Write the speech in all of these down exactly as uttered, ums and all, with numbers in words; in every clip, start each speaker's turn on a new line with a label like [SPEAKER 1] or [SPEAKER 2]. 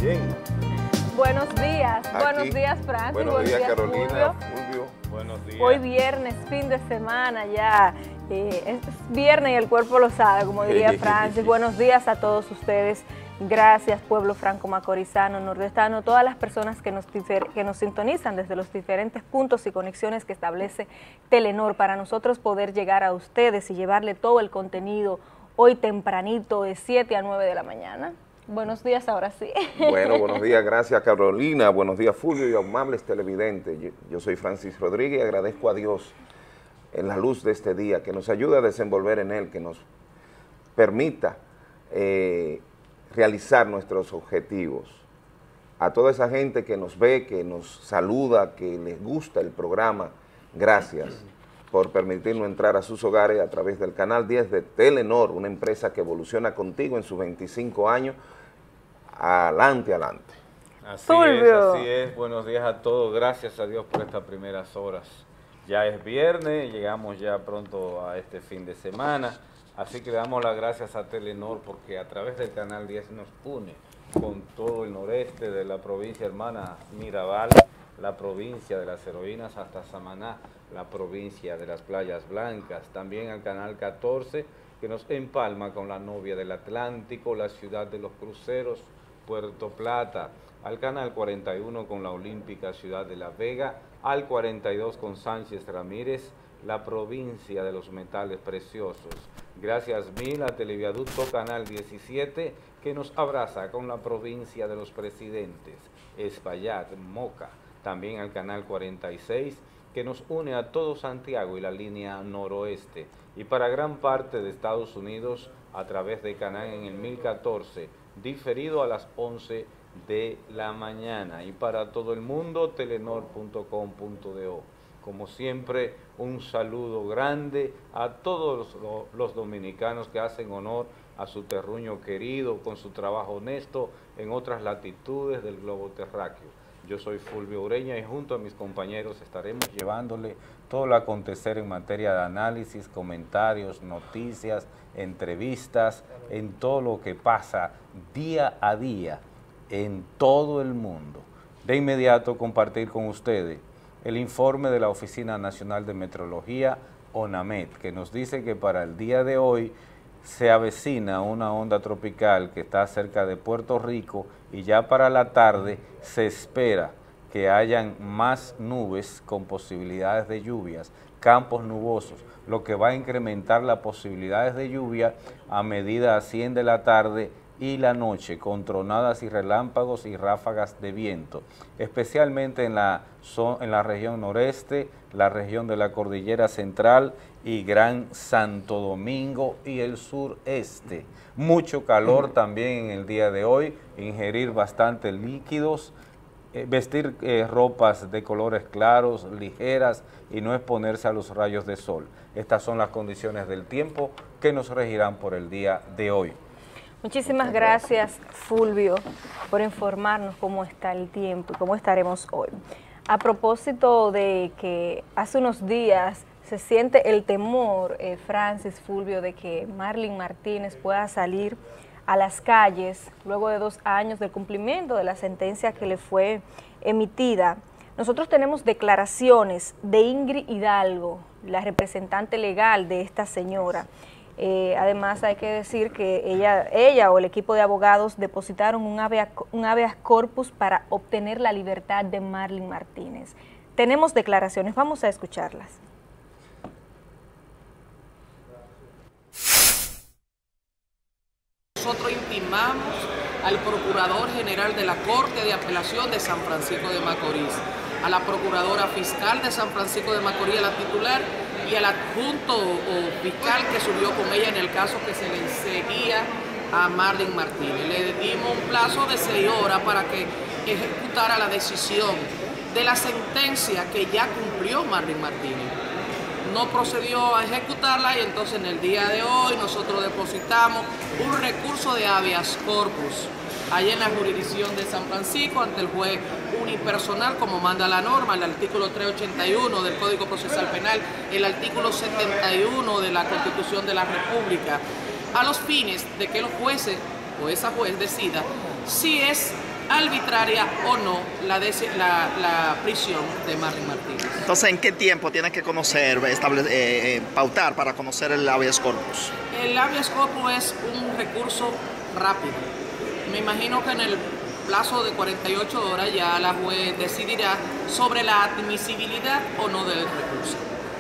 [SPEAKER 1] Bien.
[SPEAKER 2] Buenos días,
[SPEAKER 1] Aquí.
[SPEAKER 2] buenos días Francis,
[SPEAKER 1] Buenos,
[SPEAKER 2] buenos
[SPEAKER 1] días,
[SPEAKER 2] días
[SPEAKER 1] Carolina,
[SPEAKER 2] Fulvio.
[SPEAKER 1] Fulvio.
[SPEAKER 3] Buenos días.
[SPEAKER 2] Hoy viernes, fin de semana ya, eh, es viernes y el cuerpo lo sabe, como diría Francis. Buenos días a todos ustedes, gracias pueblo franco-macorizano, nordestano, todas las personas que nos, que nos sintonizan desde los diferentes puntos y conexiones que establece Telenor para nosotros poder llegar a ustedes y llevarle todo el contenido hoy tempranito de siete a nueve de la mañana. Buenos días, ahora sí.
[SPEAKER 1] Bueno, buenos días, gracias Carolina, buenos días Fulvio y amables televidentes. Yo, yo soy Francis Rodríguez y agradezco a Dios en la luz de este día, que nos ayude a desenvolver en él, que nos permita eh, realizar nuestros objetivos. A toda esa gente que nos ve, que nos saluda, que les gusta el programa, gracias por permitirnos entrar a sus hogares a través del canal diez de Telenor, una empresa que evoluciona contigo en sus veinticinco años, adelante, adelante.
[SPEAKER 3] Así
[SPEAKER 2] Fulvio.
[SPEAKER 3] es, así es. Buenos días a todos. Gracias a Dios por estas primeras horas. Ya es viernes, llegamos ya pronto a este fin de semana, así que le damos las gracias a Telenor porque a través del canal diez nos une con todo el noreste de la provincia hermana Mirabal, la provincia de las heroínas hasta Samaná, la provincia de las playas blancas, también al canal catorce que nos empalma con la novia del Atlántico, la ciudad de los cruceros, Puerto Plata, al canal cuarenta y uno con la olímpica ciudad de La Vega, al cuarenta y dos con Sánchez Ramírez, la provincia de los metales preciosos. Gracias mil a Televiaducto Canal diecisiete que nos abraza con la provincia de los presidentes, Espaillat, Moca, también al canal cuarenta y seis que nos une a todo Santiago y la línea noroeste, y para gran parte de Estados Unidos a través de canal en el mil catorce, diferido a las once de la mañana, y para todo el mundo telenor punto com punto do. Como siempre, un saludo grande a todos los, los dominicanos que hacen honor a su terruño querido con su trabajo honesto en otras latitudes del globo terráqueo. Yo soy Fulvio Ureña y junto a mis compañeros estaremos llevándole todo lo acontecer en materia de análisis, comentarios, noticias, entrevistas, en todo lo que pasa día a día en todo el mundo. De inmediato compartir con ustedes el informe de la Oficina Nacional de Meteorología, ONAMET, que nos dice que para el día de hoy se avecina una onda tropical que está cerca de Puerto Rico y ya para la tarde se espera que hayan más nubes con posibilidades de lluvias, campos nubosos, lo que va a incrementar las posibilidades de lluvia a medida asciende la tarde y la noche, con tronadas y relámpagos y ráfagas de viento, especialmente en la, en la región noreste, la región de la Cordillera Central y Gran Santo Domingo y el sureste. Mucho calor también en el día de hoy, ingerir bastante líquidos, eh, vestir eh, ropas de colores claros, ligeras y no exponerse a los rayos de sol. Estas son las condiciones del tiempo que nos regirán por el día de hoy.
[SPEAKER 2] Muchísimas gracias, Fulvio, por informarnos cómo está el tiempo y cómo estaremos hoy. A propósito de que hace unos días se siente el temor, eh, Francis, Fulvio, de que Marlene Martínez pueda salir a las calles luego de dos años del cumplimiento de la sentencia que le fue emitida. Nosotros tenemos declaraciones de Ingrid Hidalgo, la representante legal de esta señora. Eh, además hay que decir que ella, ella o el equipo de abogados depositaron un habeas, un habeas corpus para obtener la libertad de Marlene Martínez. Tenemos declaraciones, vamos a escucharlas.
[SPEAKER 4] Nosotros intimamos al Procurador General de la Corte de Apelación de San Francisco de Macorís, a la Procuradora Fiscal de San Francisco de Macorís, a la titular, y al adjunto o fiscal que subió con ella en el caso que se le seguía a Marlene Martínez. Le dimos un plazo de seis horas para que ejecutara la decisión de la sentencia que ya cumplió Marlene Martínez. No procedió a ejecutarla y entonces en el día de hoy nosotros depositamos un recurso de habeas corpus allá en la jurisdicción de San Francisco ante el juez unipersonal como manda la norma, el artículo trescientos ochenta y uno del Código Procesal Penal, el artículo setenta y uno de la Constitución de la República, a los fines de que los jueces o esa juez decida si es arbitraria o no la, la, la prisión de Marlin Martínez.
[SPEAKER 5] Entonces, ¿en qué tiempo tiene que conocer, estable, eh, eh, pautar para conocer el habeas corpus?
[SPEAKER 4] El habeas corpus es un recurso rápido. Me imagino que en el plazo de cuarenta y ocho horas ya la juez decidirá sobre la admisibilidad o no del recurso.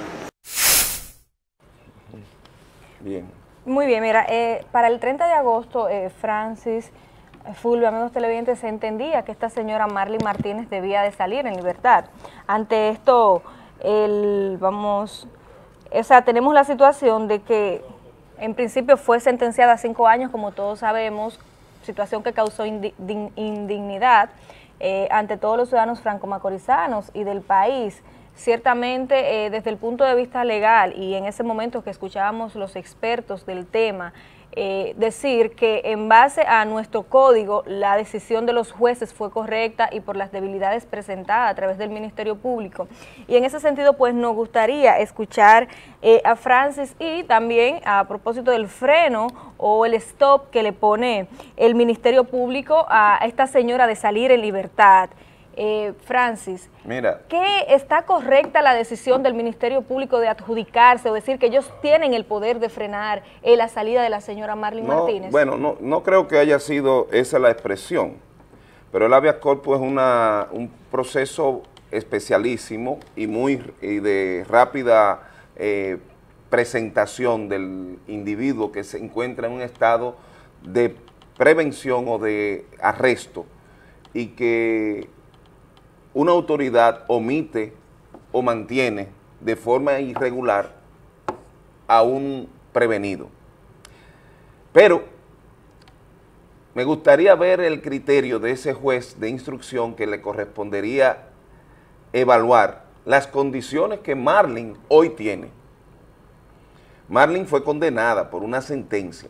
[SPEAKER 1] Bien.
[SPEAKER 2] Muy bien, mira, eh, para el treinta de agosto, eh, Francis, Fulvio, amigos televidentes, se entendía que esta señora Marlin Martínez debía de salir en libertad. Ante esto, el, vamos, o sea, tenemos la situación de que en principio fue sentenciada a cinco años, como todos sabemos, situación que causó indignidad eh, ante todos los ciudadanos franco-macorizanos y del país. Ciertamente, eh, desde el punto de vista legal, y en ese momento que escuchábamos los expertos del tema, eh, decir que en base a nuestro código la decisión de los jueces fue correcta y por las debilidades presentadas a través del Ministerio Público. Y en ese sentido, pues nos gustaría escuchar eh, a Francis y también a propósito del freno o el stop que le pone el Ministerio Público a esta señora de salir en libertad. Eh, Francis,
[SPEAKER 1] mira,
[SPEAKER 2] ¿qué está correcta la decisión del Ministerio Público de adjudicarse o decir que ellos tienen el poder de frenar eh, la salida de la señora Marlin
[SPEAKER 1] no,
[SPEAKER 2] Martínez?
[SPEAKER 1] Bueno, no, no creo que haya sido esa la expresión, pero el habeas corpus es una, un proceso especialísimo y muy y de rápida eh, presentación del individuo que se encuentra en un estado de prevención o de arresto y que una autoridad omite o mantiene de forma irregular a un prevenido. Pero me gustaría ver el criterio de ese juez de instrucción que le correspondería evaluar las condiciones que Marlin hoy tiene. Marlin fue condenada por una sentencia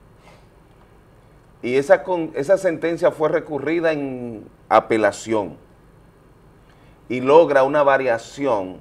[SPEAKER 1] y esa, con, esa sentencia fue recurrida en apelación y logra una variación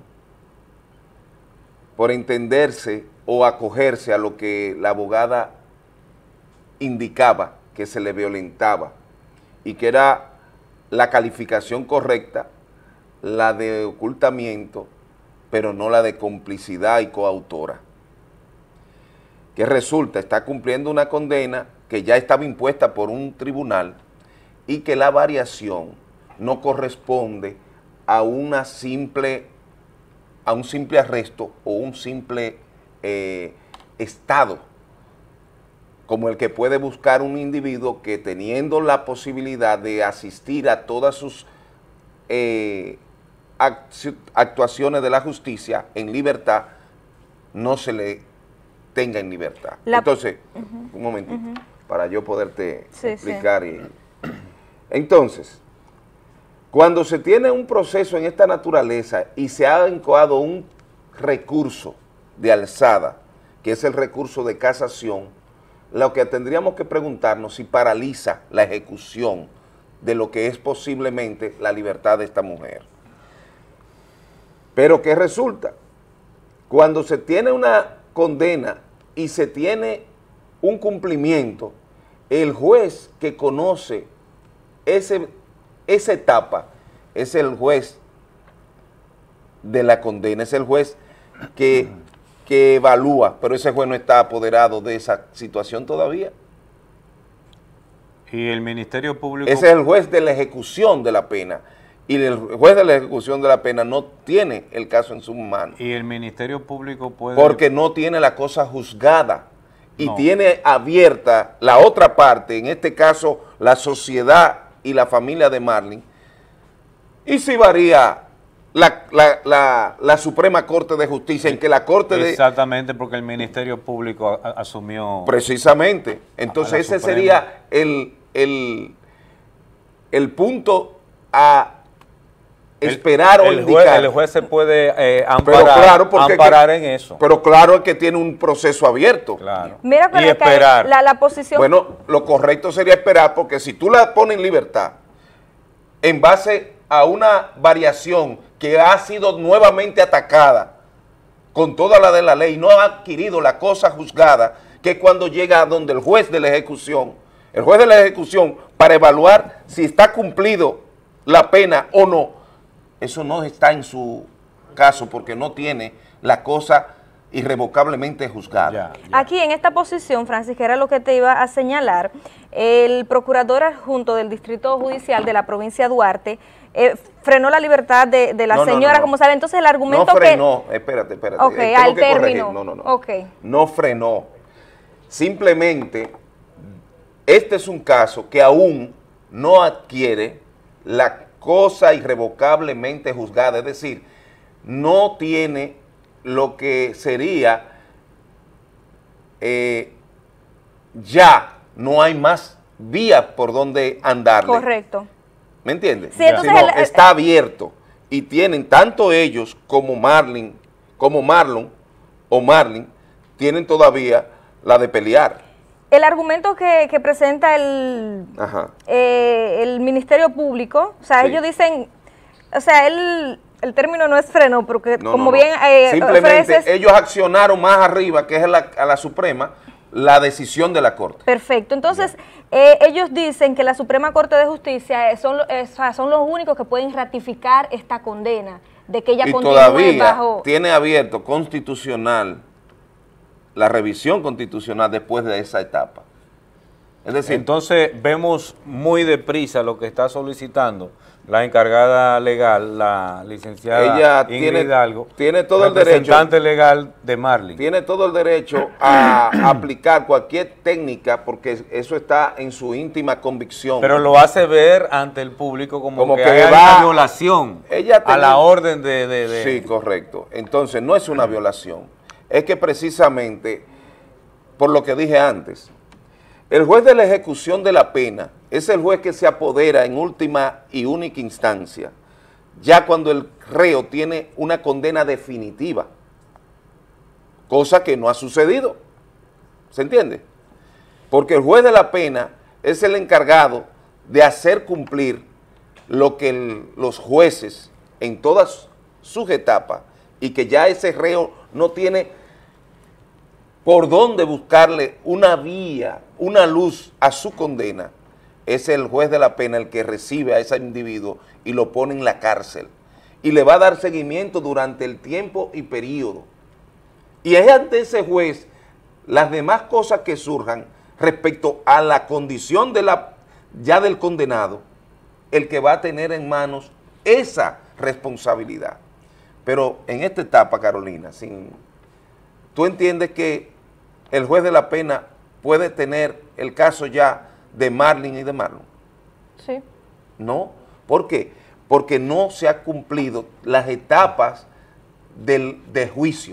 [SPEAKER 1] por entenderse o acogerse a lo que la abogada indicaba que se le violentaba y que era la calificación correcta, la de ocultamiento, pero no la de complicidad y coautora. Que resulta, está cumpliendo una condena que ya estaba impuesta por un tribunal y que la variación no corresponde a una simple, a un simple arresto o un simple eh, estado, como el que puede buscar un individuo que teniendo la posibilidad de asistir a todas sus eh, actuaciones de la justicia en libertad, no se le tenga en libertad. La, Entonces, uh-huh, un momentito, uh-huh, para yo poderte sí, explicar. Sí. Y, entonces, cuando se tiene un proceso en esta naturaleza y se ha incoado un recurso de alzada, que es el recurso de casación, lo que tendríamos que preguntarnos si paraliza la ejecución de lo que es posiblemente la libertad de esta mujer. Pero ¿qué resulta? Cuando se tiene una condena y se tiene un cumplimiento, el juez que conoce ese, esa etapa es el juez de la condena, es el juez que, que evalúa, pero ese juez no está apoderado de esa situación todavía.
[SPEAKER 3] Y el Ministerio Público...
[SPEAKER 1] Ese es el juez de la ejecución de la pena. Y el juez de la ejecución de la pena no tiene el caso en sus manos.
[SPEAKER 3] Y el Ministerio Público puede...
[SPEAKER 1] Porque no tiene la cosa juzgada y
[SPEAKER 3] no.
[SPEAKER 1] tiene abierta la otra parte, en este caso la sociedad y la familia de Marlin. Y si varía la, la, la, la Suprema Corte de Justicia en que la Corte de...
[SPEAKER 3] Exactamente, porque el Ministerio Público a, a, asumió...
[SPEAKER 1] Precisamente. Entonces ese
[SPEAKER 3] Suprema.
[SPEAKER 1] sería el, el, el punto a... esperar
[SPEAKER 3] el,
[SPEAKER 1] o
[SPEAKER 3] el
[SPEAKER 1] indicar.
[SPEAKER 3] Juez, el juez se puede eh, amparar,
[SPEAKER 1] pero claro, porque
[SPEAKER 3] amparar
[SPEAKER 1] que,
[SPEAKER 3] en eso.
[SPEAKER 1] Pero claro es que tiene un proceso abierto.
[SPEAKER 3] Claro.
[SPEAKER 2] Mira, pero
[SPEAKER 3] y esperar.
[SPEAKER 2] La, la posición...
[SPEAKER 1] Bueno, lo correcto sería esperar, porque si tú la pones en libertad, en base a una variación que ha sido nuevamente atacada con toda la de la ley, no ha adquirido la cosa juzgada, que cuando llega a donde el juez de la ejecución, el juez de la ejecución, para evaluar si está cumplido la pena o no. Eso no está en su caso porque no tiene la cosa irrevocablemente juzgada.
[SPEAKER 3] Ya, ya.
[SPEAKER 2] Aquí en esta posición, Francis, que era lo que te iba a señalar, el procurador adjunto del Distrito Judicial de la provincia de Duarte eh, frenó la libertad de, de la
[SPEAKER 1] No, no,
[SPEAKER 2] señora,
[SPEAKER 1] no, no.
[SPEAKER 2] como sabe. Entonces el argumento
[SPEAKER 1] No frenó,
[SPEAKER 2] que...
[SPEAKER 1] espérate, espérate.
[SPEAKER 2] Ok,
[SPEAKER 1] eh, tengo
[SPEAKER 2] al
[SPEAKER 1] que corregir.
[SPEAKER 2] término.
[SPEAKER 1] No, no, no.
[SPEAKER 2] Ok.
[SPEAKER 1] No frenó. Simplemente, este es un caso que aún no adquiere la cosa irrevocablemente juzgada, es decir, no tiene lo que sería eh, ya no hay más vías por donde andarle.
[SPEAKER 2] Correcto.
[SPEAKER 1] ¿Me entiendes?
[SPEAKER 2] Sí, entonces
[SPEAKER 1] Sino
[SPEAKER 2] el- el-
[SPEAKER 1] está abierto y tienen tanto ellos como Marlin, como Marlon o Marlin, tienen todavía la de pelear.
[SPEAKER 2] El argumento que, que presenta el,
[SPEAKER 1] Ajá.
[SPEAKER 2] eh, el Ministerio Público, o sea,
[SPEAKER 1] Sí.
[SPEAKER 2] ellos dicen, o sea, el, el término no es freno, porque
[SPEAKER 1] No,
[SPEAKER 2] como
[SPEAKER 1] no, no.
[SPEAKER 2] bien eh,
[SPEAKER 1] simplemente
[SPEAKER 2] ofreces...
[SPEAKER 1] ellos accionaron más arriba, que es a la, a la Suprema, la decisión de la Corte.
[SPEAKER 2] Perfecto. Entonces, eh, ellos dicen que la Suprema Corte de Justicia eh, son, lo- eh, o sea, son los únicos que pueden ratificar esta condena, de que ella
[SPEAKER 1] Y
[SPEAKER 2] continúe
[SPEAKER 1] todavía
[SPEAKER 2] bajo...
[SPEAKER 1] tiene abierto constitucional la revisión constitucional después de esa etapa. Es decir,
[SPEAKER 3] Entonces vemos muy deprisa lo que está solicitando la encargada legal, la licenciada
[SPEAKER 1] ella
[SPEAKER 3] Ingrid
[SPEAKER 1] tiene,
[SPEAKER 3] Hidalgo,
[SPEAKER 1] tiene todo el derecho,
[SPEAKER 3] representante legal de Marlin.
[SPEAKER 1] tiene todo el derecho a aplicar cualquier técnica porque eso está en su íntima convicción.
[SPEAKER 3] Pero lo hace ver ante el público como,
[SPEAKER 1] Como
[SPEAKER 3] que,
[SPEAKER 1] que
[SPEAKER 3] hay
[SPEAKER 1] va-
[SPEAKER 3] una violación
[SPEAKER 1] Ella
[SPEAKER 3] a
[SPEAKER 1] tenía-
[SPEAKER 3] la orden de... de- de-
[SPEAKER 1] Sí, correcto. Entonces, no es una violación. Es que precisamente, por lo que dije antes, el juez de la ejecución de la pena es el juez que se apodera en última y única instancia, ya cuando el reo tiene una condena definitiva, cosa que no ha sucedido. ¿Se entiende? Porque el juez de la pena es el encargado de hacer cumplir lo que el- los jueces en todas sus etapas y que ya ese reo no tiene por dónde buscarle una vía, una luz a su condena, es el juez de la pena el que recibe a ese individuo y lo pone en la cárcel y le va a dar seguimiento durante el tiempo y periodo. Y es ante ese juez las demás cosas que surjan respecto a la condición de la, ya del condenado, el que va a tener en manos esa responsabilidad. Pero en esta etapa, Carolina, sin, ¿tú entiendes que el juez de la pena puede tener el caso ya de Marlin y de Marlon?
[SPEAKER 2] Sí.
[SPEAKER 1] No. ¿Por qué? Porque no se han cumplido las etapas del, de juicio.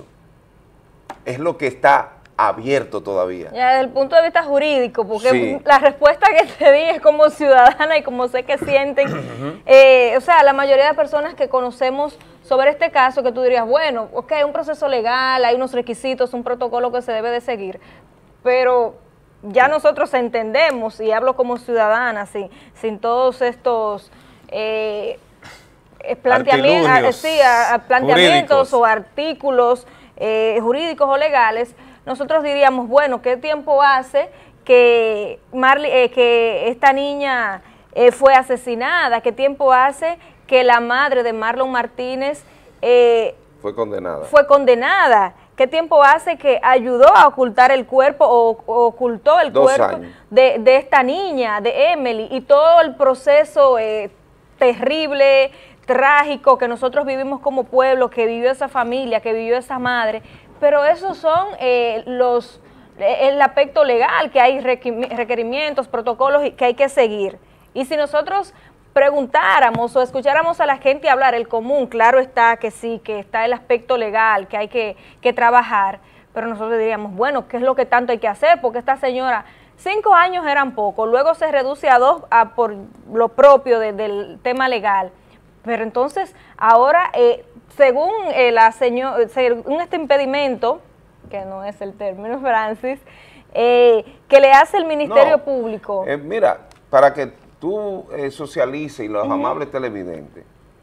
[SPEAKER 1] Es lo que está abierto todavía.
[SPEAKER 2] Ya desde el punto de vista jurídico, porque
[SPEAKER 1] Sí.
[SPEAKER 2] la respuesta que te di es como ciudadana y como sé que sienten, eh, o sea, la mayoría de personas que conocemos sobre este caso, que tú dirías, bueno, ok, un proceso legal, hay unos requisitos, un protocolo que se debe de seguir, pero ya nosotros entendemos, y hablo como ciudadana, sin, sin todos estos eh, eh, planteamientos,
[SPEAKER 3] Artilugios
[SPEAKER 2] sí, a- a planteamientos
[SPEAKER 3] jurídicos.
[SPEAKER 2] o artículos eh, jurídicos o legales, nosotros diríamos, bueno, ¿qué tiempo hace que, Marley, eh, que esta niña eh, fue asesinada? ¿Qué tiempo hace que la madre de Marlon Martínez eh,
[SPEAKER 1] Fue condenada.
[SPEAKER 2] fue condenada? ¿Qué tiempo hace que ayudó a ocultar el cuerpo o, o ocultó el
[SPEAKER 1] Dos
[SPEAKER 2] cuerpo
[SPEAKER 1] años.
[SPEAKER 2] de, de esta niña, de Emily, y todo el proceso eh, terrible, trágico que nosotros vivimos como pueblo, que vivió esa familia, que vivió esa madre? Pero esos son eh, los eh, el aspecto legal, que hay requi- requerimientos, protocolos y- que hay que seguir. Y si nosotros preguntáramos o escucháramos a la gente hablar, el común, claro está que sí, que está el aspecto legal, que hay que, que trabajar, pero nosotros diríamos, bueno, ¿qué es lo que tanto hay que hacer? Porque esta señora, cinco años eran poco, luego se reduce a dos a, por lo propio de- del tema legal. Pero entonces, ahora, eh, según eh, la señora, según este impedimento, que no es el término, Francis, eh, que le hace el Ministerio
[SPEAKER 1] No,
[SPEAKER 2] Público.
[SPEAKER 1] eh, mira, para que tú eh, socialices y los amables televidentes,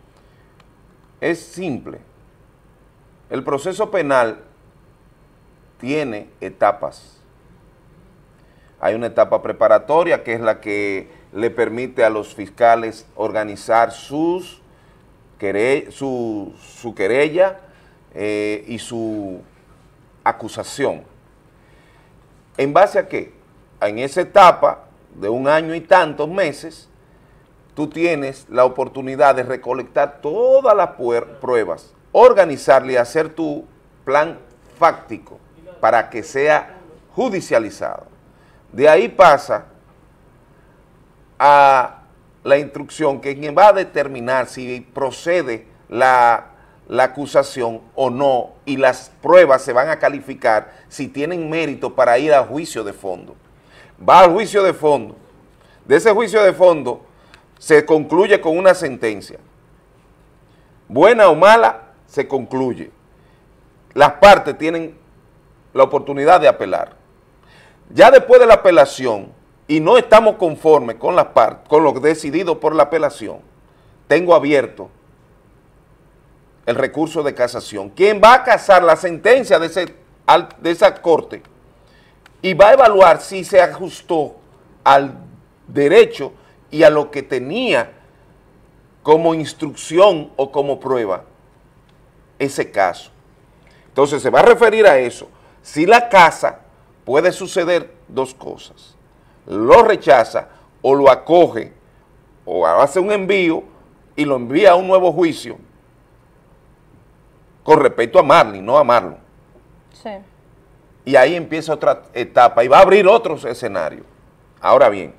[SPEAKER 1] es simple. El proceso penal tiene etapas. Hay una etapa preparatoria que es la que le permite a los fiscales organizar sus quere- su, su querella eh, y su acusación. ¿En base a qué? En esa etapa de un año y tantos meses, tú tienes la oportunidad de recolectar todas las pruebas, organizarle y hacer tu plan fáctico para que sea judicializado. De ahí pasa a la instrucción que quien va a determinar si procede la, la acusación o no, y las pruebas se van a calificar si tienen mérito para ir a juicio de fondo. Va al juicio de fondo. De ese juicio de fondo se concluye con una sentencia. Buena o mala, se concluye. Las partes tienen la oportunidad de apelar. Ya después de la apelación, y no estamos conformes con las partes, con lo decidido por la apelación, tengo abierto el recurso de casación. Quien va a casar la sentencia de, ese, de esa corte y va a evaluar si se ajustó al derecho y a lo que tenía como instrucción o como prueba ese caso. Entonces se va a referir a eso. Si la casa, puede suceder dos cosas: lo rechaza o lo acoge o hace un envío y lo envía a un nuevo juicio con respecto a Marlin, no a Marlon.
[SPEAKER 2] Sí.
[SPEAKER 1] Y ahí empieza otra etapa y va a abrir otros escenarios. Ahora bien,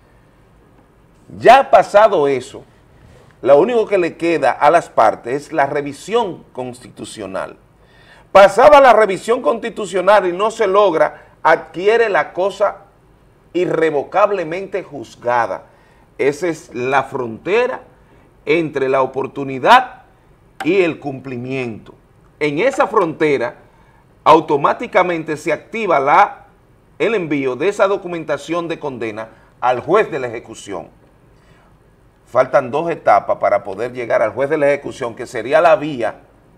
[SPEAKER 1] ya pasado eso, lo único que le queda a las partes es la revisión constitucional. Pasada la revisión constitucional y no se logra, adquiere la cosa irrevocablemente juzgada. Esa es la frontera entre la oportunidad y el cumplimiento. En esa frontera, automáticamente se activa la, el envío de esa documentación de condena al juez de la ejecución. Faltan dos etapas para poder llegar al juez de la ejecución, que sería la vía,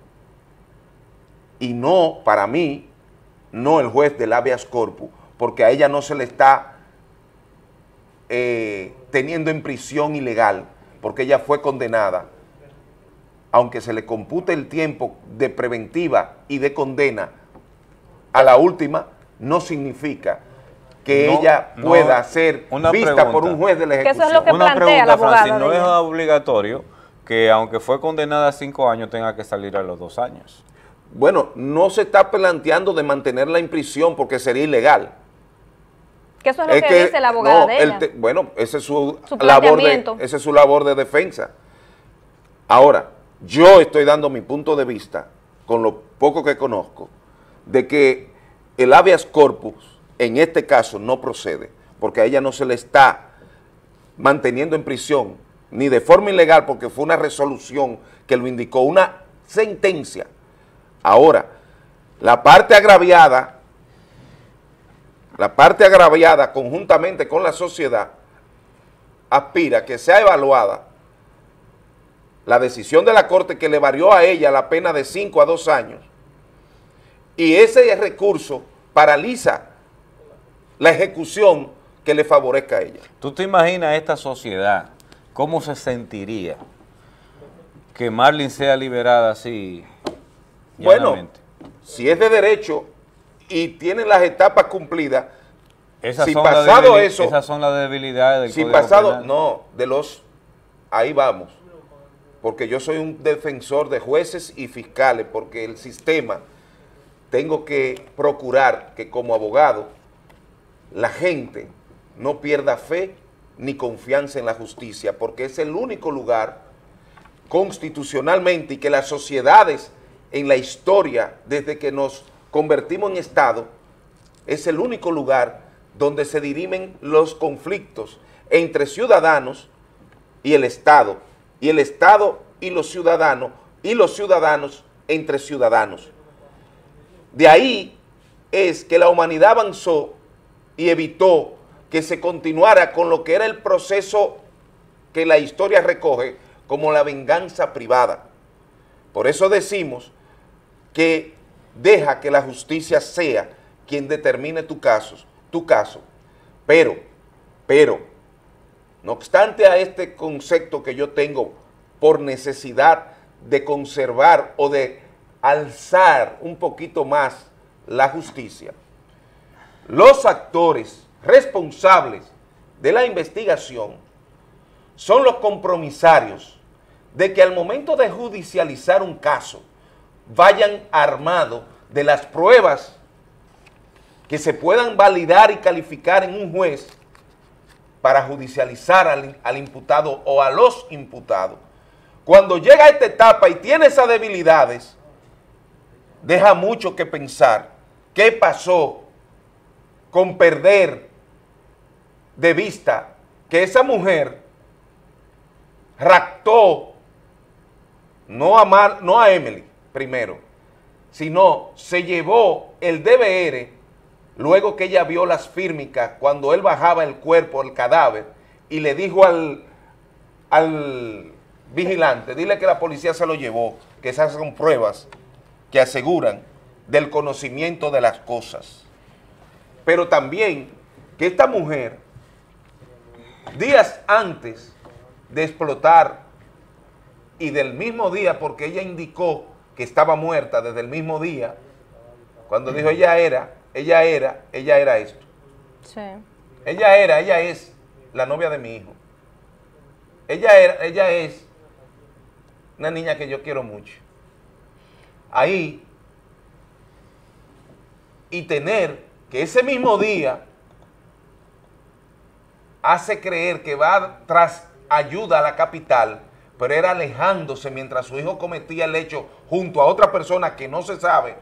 [SPEAKER 1] y no, para mí, no el juez del habeas corpus, porque a ella no se le está eh, teniendo en prisión ilegal, porque ella fue condenada, aunque se le compute el tiempo de preventiva y de condena a la última, no significa que no, ella pueda no, ser vista pregunta. por un juez de la ejecución.
[SPEAKER 2] Que eso es lo que
[SPEAKER 3] una
[SPEAKER 2] plantea
[SPEAKER 3] pregunta,
[SPEAKER 2] la abogada.
[SPEAKER 3] Francis, no es obligatorio que aunque fue condenada a cinco años tenga que salir a los dos años.
[SPEAKER 1] Bueno, no se está planteando de mantenerla en prisión porque sería ilegal.
[SPEAKER 2] Que eso es lo es que, que dice la abogada
[SPEAKER 1] no,
[SPEAKER 2] de ella.
[SPEAKER 1] Te, bueno, esa es su,
[SPEAKER 2] su
[SPEAKER 1] labor de, esa es su labor de defensa. Ahora, yo estoy dando mi punto de vista, con lo poco que conozco, de que el habeas corpus en este caso no procede, porque a ella no se le está manteniendo en prisión, ni de forma ilegal, porque fue una resolución que lo indicó, una sentencia. Ahora, la parte agraviada, la parte agraviada conjuntamente con la sociedad, aspira a que sea evaluada la decisión de la Corte que le varió a ella la pena de cinco a dos años, y ese recurso paraliza la ejecución que le favorezca a ella.
[SPEAKER 3] ¿Tú te imaginas esta sociedad, cómo se sentiría que Marlin sea liberada así?
[SPEAKER 1] Bueno, si es de derecho y tiene las etapas cumplidas,
[SPEAKER 3] esas
[SPEAKER 1] si
[SPEAKER 3] son
[SPEAKER 1] pasado
[SPEAKER 3] la
[SPEAKER 1] eso,
[SPEAKER 3] esas son las debilidades del
[SPEAKER 1] si
[SPEAKER 3] Código
[SPEAKER 1] pasado,
[SPEAKER 3] Penal.
[SPEAKER 1] no, de los, ahí vamos, porque yo soy un defensor de jueces y fiscales, porque el sistema, tengo que procurar que como abogado, la gente no pierda fe ni confianza en la justicia, porque es el único lugar constitucionalmente y que las sociedades en la historia, desde que nos convertimos en Estado, es el único lugar donde se dirimen los conflictos entre ciudadanos y el Estado, y el Estado y los ciudadanos, y los ciudadanos entre ciudadanos. De ahí es que la humanidad avanzó y evitó que se continuara con lo que era el proceso que la historia recoge como la venganza privada. Por eso decimos que deja que la justicia sea quien determine tu caso, tu caso, Pero, pero, no obstante a este concepto que yo tengo por necesidad de conservar o de alzar un poquito más la justicia, los actores responsables de la investigación son los compromisarios de que al momento de judicializar un caso vayan armados de las pruebas que se puedan validar y calificar en un juez para judicializar al, al imputado o a los imputados. Cuando llega a esta etapa y tiene esas debilidades, deja mucho que pensar qué pasó con perder de vista que esa mujer raptó no a, Mar, no a Emily primero, sino se llevó el D V R luego que ella vio las fírmicas cuando él bajaba el cuerpo, el cadáver, y le dijo al, al vigilante, dile que la policía se lo llevó, que esas son pruebas que aseguran del conocimiento de las cosas. Pero también que esta mujer, días antes de explotar y del mismo día, porque ella indicó que estaba muerta desde el mismo día, cuando dijo ella era, ella era, ella era esto.
[SPEAKER 2] Sí.
[SPEAKER 1] Ella era, ella es la novia de mi hijo. Ella era, ella es una niña que yo quiero mucho. Ahí, y tener que ese mismo día hace creer que va tras ayuda a la capital, pero era alejándose mientras su hijo cometía el hecho junto a otra persona que no se sabe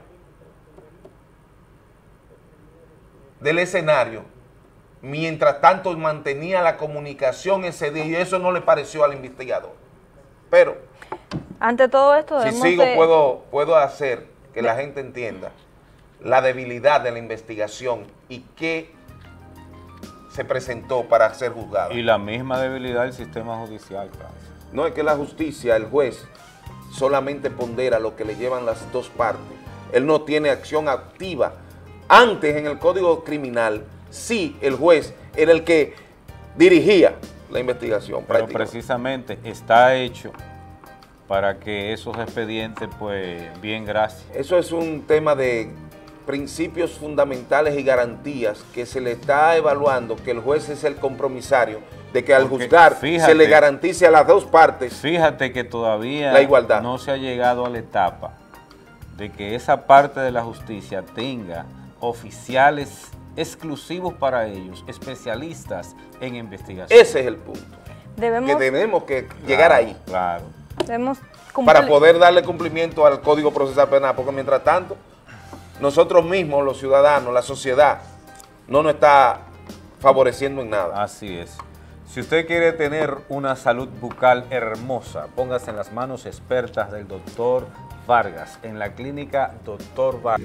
[SPEAKER 1] del escenario, mientras tanto mantenía la comunicación ese día, y eso no le pareció al investigador. Pero
[SPEAKER 2] ante todo esto,
[SPEAKER 1] si sigo de... puedo, puedo hacer que la gente entienda la debilidad de la investigación y qué se presentó para ser juzgado.
[SPEAKER 3] Y la misma debilidad del sistema judicial, Francis.
[SPEAKER 1] No es que la justicia, el juez, solamente pondera lo que le llevan las dos partes. Él no tiene acción activa. Antes, en el Código Criminal, sí, el juez era el que dirigía la investigación.
[SPEAKER 3] Pero precisamente está hecho para que esos expedientes, pues, bien, gracias.
[SPEAKER 1] Eso es un tema de principios fundamentales y garantías que se le está evaluando, que el juez es el compromisario de que al Porque juzgar fíjate, se le garantice a las dos partes.
[SPEAKER 3] Fíjate que todavía
[SPEAKER 1] la igualdad.
[SPEAKER 3] No se ha llegado a la etapa de que esa parte de la justicia tenga oficiales exclusivos para ellos, especialistas en investigación.
[SPEAKER 1] Ese es el punto. Debemos, que tenemos que
[SPEAKER 3] claro,
[SPEAKER 1] llegar ahí.
[SPEAKER 3] Claro.
[SPEAKER 2] Debemos
[SPEAKER 1] para poder darle cumplimiento al Código Procesal Penal, porque mientras tanto, nosotros mismos, los ciudadanos, la sociedad, no nos está favoreciendo en nada.
[SPEAKER 3] Así es. Si usted quiere tener una salud bucal hermosa, póngase en las manos expertas del doctor Vargas, en la clínica doctor Vargas.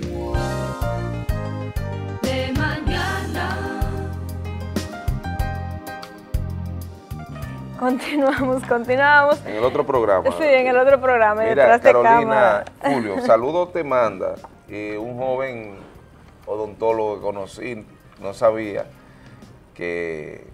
[SPEAKER 6] De mañana.
[SPEAKER 2] Continuamos, continuamos.
[SPEAKER 1] En el otro programa.
[SPEAKER 2] Sí, en el otro programa.
[SPEAKER 1] Mira,
[SPEAKER 2] detrás de
[SPEAKER 1] Carolina,
[SPEAKER 2] cámara.
[SPEAKER 1] Julio, saludos te manda. Y un joven odontólogo que conocí, no sabía que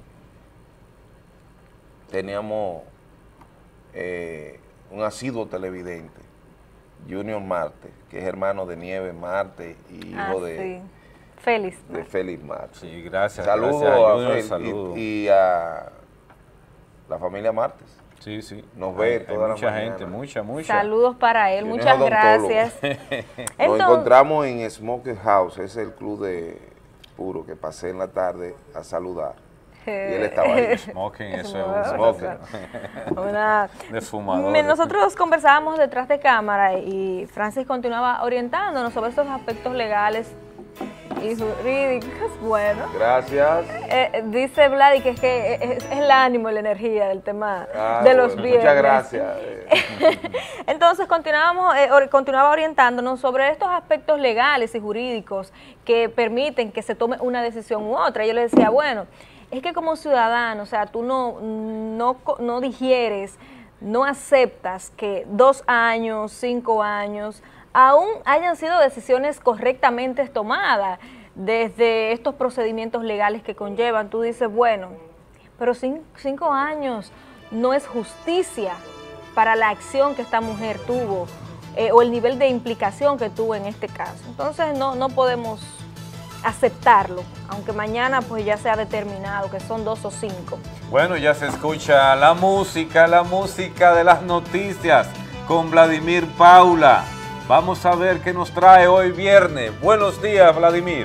[SPEAKER 1] teníamos eh, un asiduo televidente, Junior Marte, que es hermano de Nieves Marte y hijo
[SPEAKER 2] ah,
[SPEAKER 1] de,
[SPEAKER 2] sí. Félix.
[SPEAKER 1] de Félix Marte.
[SPEAKER 3] Sí, gracias.
[SPEAKER 1] Saludos
[SPEAKER 3] gracias a,
[SPEAKER 1] a
[SPEAKER 3] Junior,
[SPEAKER 1] Félix
[SPEAKER 3] saludo.
[SPEAKER 1] y, y a la familia Martes.
[SPEAKER 3] Sí, sí.
[SPEAKER 1] Nos ve
[SPEAKER 3] hay,
[SPEAKER 1] toda
[SPEAKER 3] hay mucha
[SPEAKER 1] la
[SPEAKER 3] gente,
[SPEAKER 1] mañana.
[SPEAKER 3] mucha, mucha.
[SPEAKER 2] Saludos para él,
[SPEAKER 1] Junior
[SPEAKER 2] muchas
[SPEAKER 1] odontólogo.
[SPEAKER 2] gracias.
[SPEAKER 1] Nos
[SPEAKER 2] Entonces,
[SPEAKER 1] encontramos en Smoke House, es el club de puro que pasé en la tarde a saludar. Y él estaba ahí.
[SPEAKER 3] Smoking, eso
[SPEAKER 2] Smoking.
[SPEAKER 3] es un
[SPEAKER 1] Smoking.
[SPEAKER 2] Una,
[SPEAKER 3] de fumador.
[SPEAKER 2] Me- Nosotros conversábamos detrás de cámara y Francis continuaba orientándonos sobre estos aspectos legales y jurídicos. Bueno,
[SPEAKER 1] Gracias.
[SPEAKER 2] eh, dice Vladi que es que es, es el ánimo y la energía del tema
[SPEAKER 1] Ah,
[SPEAKER 2] de los
[SPEAKER 1] bueno,
[SPEAKER 2] viernes.
[SPEAKER 1] muchas gracias. Eh,
[SPEAKER 2] Entonces continuábamos, eh, or- continuaba orientándonos sobre estos aspectos legales y jurídicos que permiten que se tome una decisión u otra. Yo le decía, bueno, es que como ciudadano, o sea, tú no, no, co- no digieres, no aceptas que dos años, cinco años, aún hayan sido decisiones correctamente tomadas. desde estos procedimientos legales que conllevan, tú dices, bueno, pero cinco, cinco años no es justicia para la acción que esta mujer tuvo eh, o el nivel de implicación que tuvo en este caso. Entonces no, no podemos aceptarlo, aunque mañana pues ya sea determinado que son dos o cinco.
[SPEAKER 3] Bueno, ya se escucha la música, la música de las noticias con Vladimir Paula. Vamos a ver qué nos trae hoy viernes. Buenos días, Vladimir.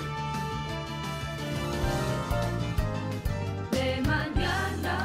[SPEAKER 6] De mañana.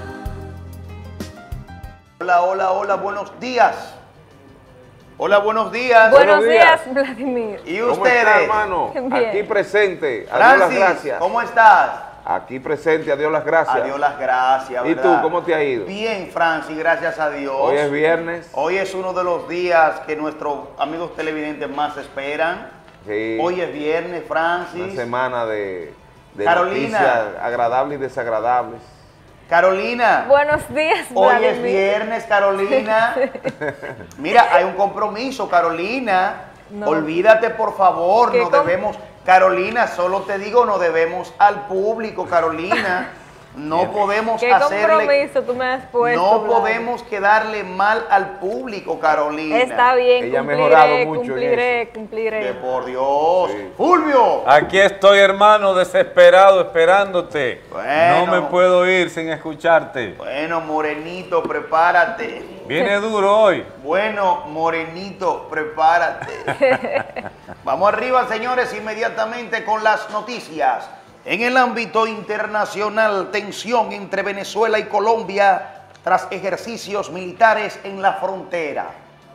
[SPEAKER 7] Hola, hola, hola, buenos días. Hola, buenos días.
[SPEAKER 2] Buenos,
[SPEAKER 1] Buenos
[SPEAKER 2] días,
[SPEAKER 1] días.
[SPEAKER 2] Vladimir.
[SPEAKER 7] ¿Y
[SPEAKER 1] ¿Cómo
[SPEAKER 7] ustedes?
[SPEAKER 1] está, hermano?
[SPEAKER 2] Bien.
[SPEAKER 1] Aquí presente. A Dios las
[SPEAKER 7] Francis,
[SPEAKER 1] gracias.
[SPEAKER 7] ¿cómo estás?
[SPEAKER 1] Aquí presente, a Dios las gracias.
[SPEAKER 7] A Dios las gracias,
[SPEAKER 1] ¿Y
[SPEAKER 7] ¿verdad?
[SPEAKER 1] tú, cómo te ha ido?
[SPEAKER 7] Bien, Francis, gracias a Dios.
[SPEAKER 1] Hoy es viernes.
[SPEAKER 7] Hoy es uno de los días que nuestros amigos televidentes más esperan.
[SPEAKER 1] Sí.
[SPEAKER 7] Hoy es viernes, Francis.
[SPEAKER 1] Una semana de, de
[SPEAKER 7] Carolina.
[SPEAKER 1] noticias agradables y desagradables.
[SPEAKER 7] Carolina.
[SPEAKER 2] Buenos días,
[SPEAKER 7] Hoy
[SPEAKER 2] Vladimir.
[SPEAKER 7] es viernes, Carolina. Mira, hay un compromiso, Carolina.
[SPEAKER 2] No.
[SPEAKER 7] Olvídate, por favor,
[SPEAKER 2] ¿Qué
[SPEAKER 7] no
[SPEAKER 2] com-
[SPEAKER 7] debemos... Carolina, solo te digo, no debemos al público, Carolina. No podemos
[SPEAKER 2] ¿Qué
[SPEAKER 7] hacerle...
[SPEAKER 2] compromiso tú me has puesto,
[SPEAKER 7] No
[SPEAKER 2] Vladimir?
[SPEAKER 7] podemos quedarle mal al público, Carolina.
[SPEAKER 2] Está bien,
[SPEAKER 1] Ella ha
[SPEAKER 2] cumpliré,
[SPEAKER 1] mejorado mucho en
[SPEAKER 2] cumpliré,
[SPEAKER 7] Que
[SPEAKER 2] cumpliré.
[SPEAKER 7] por Dios.
[SPEAKER 1] Sí.
[SPEAKER 7] Fulvio.
[SPEAKER 3] Aquí estoy, hermano, desesperado, esperándote.
[SPEAKER 7] Bueno.
[SPEAKER 3] No me puedo ir sin escucharte.
[SPEAKER 7] Bueno, Morenito, prepárate.
[SPEAKER 3] Viene duro hoy.
[SPEAKER 7] Bueno, Morenito, prepárate. Vamos arriba, señores, inmediatamente con las noticias. En el ámbito internacional, tensión entre Venezuela y Colombia tras ejercicios militares en la frontera.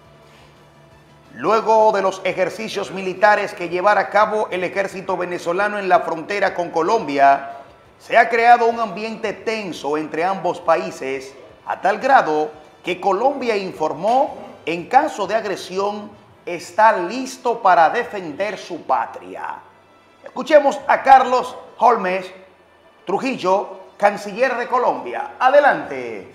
[SPEAKER 7] Luego de los ejercicios militares que llevara a cabo el ejército venezolano en la frontera con Colombia, se ha creado un ambiente tenso entre ambos países, a tal grado que Colombia informó, en caso de agresión, está listo para defender su patria. Escuchemos a Carlos Holmes Trujillo, canciller de Colombia. Adelante.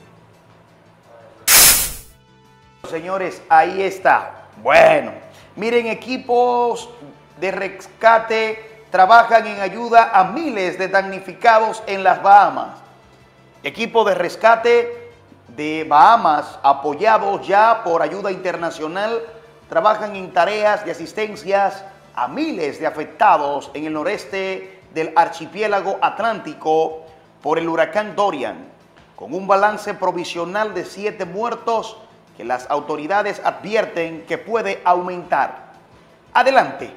[SPEAKER 7] Señores, ahí está. Bueno, miren, equipos de rescate trabajan en ayuda a miles de damnificados en las Bahamas. Equipo de rescate de Bahamas, apoyados ya por ayuda internacional, trabajan en tareas de asistencias a miles de afectados en el noreste del archipiélago atlántico por el huracán Dorian, con un balance provisional de siete muertos que las autoridades advierten que puede aumentar. Adelante.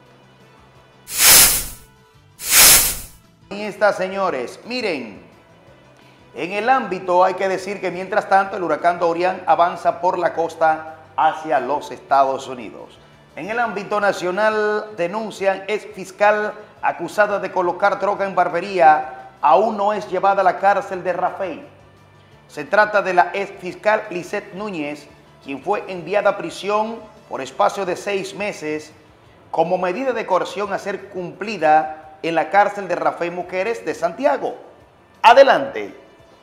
[SPEAKER 7] Ahí está, señores. Miren, en el ámbito hay que decir que mientras tanto el huracán Dorian avanza por la costa hacia los Estados Unidos. En el ámbito nacional denuncian ex fiscal acusada de colocar droga en barbería aún no es llevada a la cárcel de Rafey. Se trata de la ex fiscal Lisette Núñez, quien fue enviada a prisión por espacio de seis meses como medida de coerción a ser cumplida en la cárcel de Rafey Mujeres de Santiago. Adelante.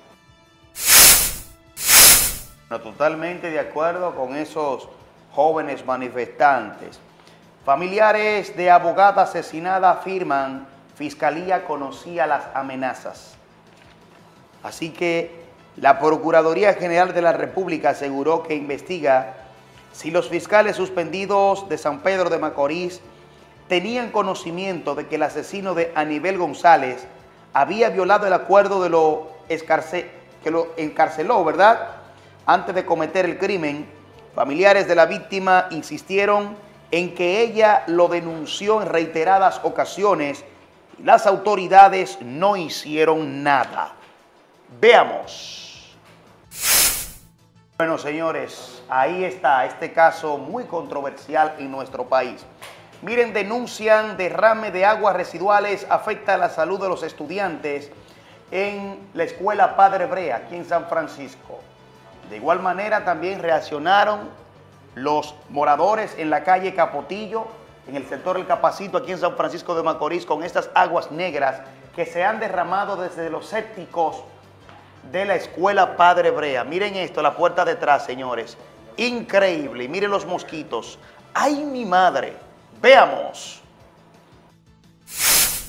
[SPEAKER 7] No, totalmente de acuerdo con esos jóvenes manifestantes. Familiares de abogada asesinada afirman Fiscalía conocía las amenazas. Así que la Procuraduría General de la República aseguró que investiga si los fiscales suspendidos de San Pedro de Macorís tenían conocimiento de que el asesino de Aníbal González había violado el acuerdo de lo escarce, que lo encarceló, ¿verdad?, antes de cometer el crimen. Familiares de la víctima insistieron en que ella lo denunció en reiteradas ocasiones y las autoridades no hicieron nada. Veamos. Bueno, señores, ahí está este caso muy controversial en nuestro país. Miren, denuncian derrame de aguas residuales afecta la salud de los estudiantes en la escuela Padre Brea, aquí en San Francisco. De igual manera también reaccionaron los moradores en la calle Capotillo, en el sector El Capacito, aquí en San Francisco de Macorís, con estas aguas negras que se han derramado desde los sépticos de la escuela Padre Brea. Miren esto, la puerta detrás, señores. Increíble. Miren los mosquitos. ¡Ay, mi madre! Veamos.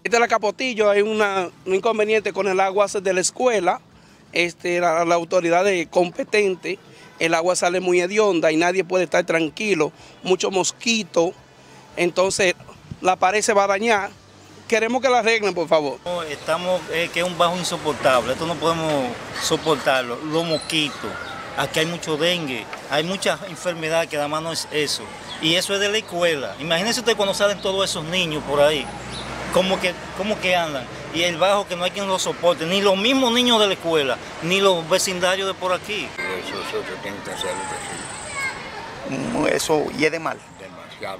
[SPEAKER 8] Esta es la Capotillo, hay una, un inconveniente con el agua de la escuela, este, la, la autoridad competente, el agua sale muy hedionda y nadie puede estar tranquilo, muchos mosquitos, entonces la pared se va a dañar. Queremos que la arreglen, por favor.
[SPEAKER 9] Estamos, eh, que es un bajo insoportable, esto no podemos soportarlo, los mosquitos, aquí hay mucho dengue, hay muchas enfermedades que nada más no es eso, y eso es de la escuela. Imagínense usted cuando salen todos esos niños por ahí, cómo que, cómo que andan, y el bajo que no hay quien lo soporte, ni los mismos niños de la escuela, ni los vecindarios de por aquí.
[SPEAKER 10] Eso, eso se tiene que hacer lo que sí.
[SPEAKER 7] Eso hiede mal.
[SPEAKER 10] Demasiado.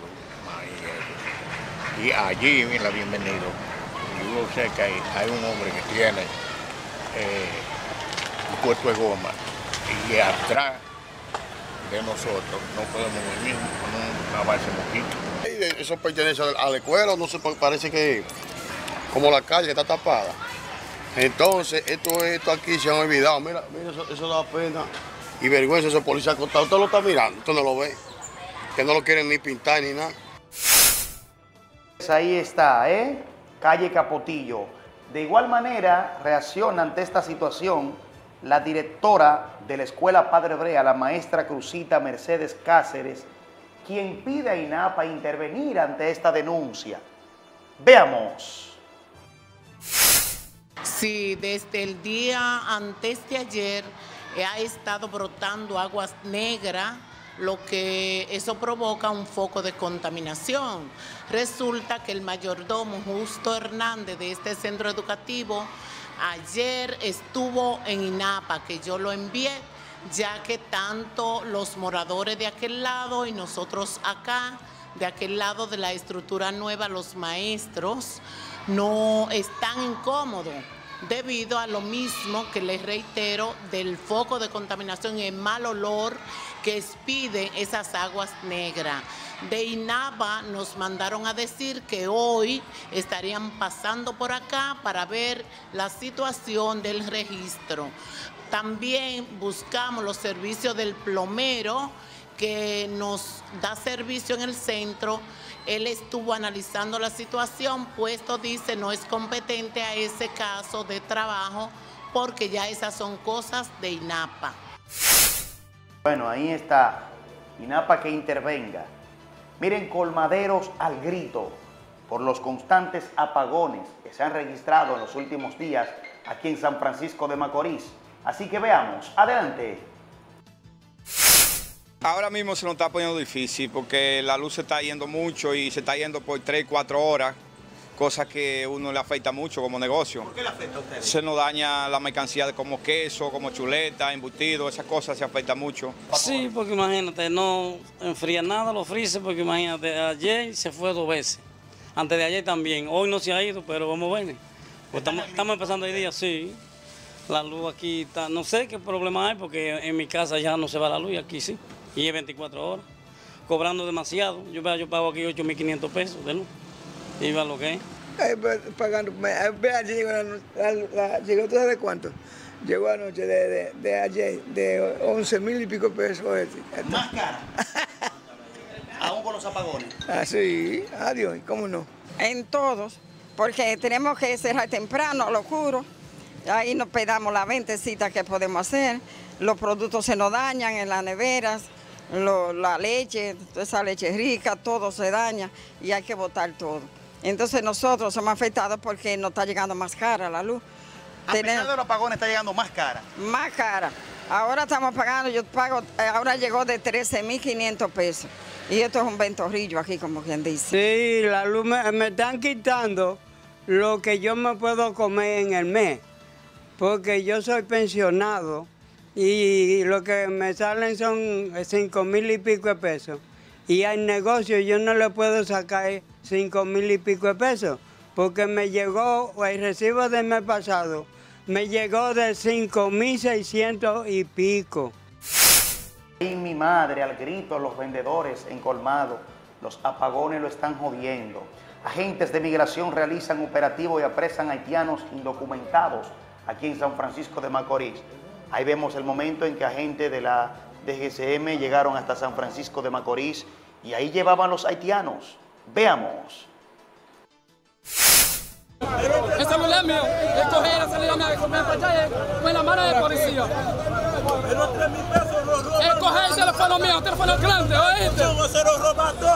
[SPEAKER 10] Y allí, mira, bienvenido. Yo sé que hay, hay un hombre que tiene eh, un puesto de goma y atrás de nosotros no podemos venir con un avance mosquito.
[SPEAKER 11] Eso pertenece a la escuela, no sé, parece que como la calle está tapada. Entonces, esto, esto aquí se han olvidado. Mira, mira eso, eso da pena y vergüenza, esos policías acostados. Usted lo está mirando, usted no lo ve. Que no lo quieren ni pintar ni nada.
[SPEAKER 7] Ahí está, ¿eh? Calle Capotillo. De igual manera, reacciona ante esta situación la directora de la Escuela Padre Brea, la maestra Cruzita Mercedes Cáceres, quien pide a INAPA intervenir ante esta denuncia. Veamos.
[SPEAKER 12] Sí, desde el día antes de ayer ha estado brotando aguas negras, lo que eso provoca un foco de contaminación. Resulta que el mayordomo Justo Hernández de este centro educativo ayer estuvo en INAPA, que yo lo envié, ya que tanto los moradores de aquel lado y nosotros acá, de aquel lado de la estructura nueva, los maestros, no están incómodos debido a lo mismo que les reitero del foco de contaminación y el mal olor que expide esas aguas negras. De INAPA nos mandaron a decir que hoy estarían pasando por acá para ver la situación del registro. También buscamos los servicios del plomero que nos da servicio en el centro. Él estuvo analizando la situación, puesto dice no es competente a ese caso de trabajo porque ya esas son cosas de INAPA.
[SPEAKER 7] Bueno, ahí está, INAPA que intervenga. Miren, colmaderos al grito por los constantes apagones que se han registrado en los últimos días aquí en San Francisco de Macorís. Así que veamos, adelante.
[SPEAKER 13] Ahora mismo se nos está poniendo difícil porque la luz se está yendo mucho y se está yendo por tres, cuatro horas, cosa que a uno le afecta mucho como negocio.
[SPEAKER 7] ¿Por qué le afecta a ustedes?
[SPEAKER 13] Se nos daña la mercancía como queso, como chuleta, embutido, esas cosas se afectan mucho.
[SPEAKER 14] Sí, porque imagínate, no enfría nada los freezer, porque imagínate, ayer se fue dos veces, antes de ayer también, hoy no se ha ido, pero vamos a ver. Pues estamos, estamos empezando el día, sí. La luz aquí está, no sé qué problema hay, porque en mi casa ya no se va la luz y aquí sí. Y es veinticuatro horas, cobrando demasiado. Yo, yo pago aquí ocho mil quinientos pesos de luz. Y va lo que es.
[SPEAKER 15] Ay, pagando, vea, llegó, la, la, la, llegó todo de cuánto. Llegó anoche de, de, de ayer, de once mil y pico pesos. Este.
[SPEAKER 7] Más cara. Aún con los apagones.
[SPEAKER 15] Ah, sí, adiós, ¿cómo no?
[SPEAKER 16] En todos, porque tenemos que cerrar temprano, lo juro. Ahí nos pedamos la ventecita que podemos hacer. Los productos se nos dañan en las neveras. Lo, la leche, esa leche rica, todo se daña y hay que botar todo. Entonces nosotros somos afectados porque nos está llegando más cara la luz.
[SPEAKER 7] A pesar de los apagones está llegando más cara.
[SPEAKER 16] Más cara. Ahora estamos pagando, yo pago, ahora llegó de trece mil quinientos pesos. Y esto es un ventorrillo aquí, como quien dice.
[SPEAKER 17] Sí, la luz me, me están quitando lo que yo me puedo comer en el mes, porque yo soy pensionado. Y lo que me salen son cinco mil y pico de pesos. Y al negocio yo no le puedo sacar cinco mil y pico de pesos, porque me llegó, el recibo del mes pasado, me llegó de cinco mil seiscientos y pico.
[SPEAKER 7] Y mi madre, al grito, los vendedores en colmado, los apagones lo están jodiendo. Agentes de migración realizan operativo y apresan haitianos indocumentados aquí en San Francisco de Macorís. Ahí vemos el momento en que agentes de la D G C M llegaron hasta San Francisco de Macorís y ahí llevaban los haitianos. Veamos.
[SPEAKER 18] El celular mío, el coger el celular mío, el coger para allá con la mano de policía. El coger el teléfono mío, el teléfono grande, ¿oíste? Se lo robaste.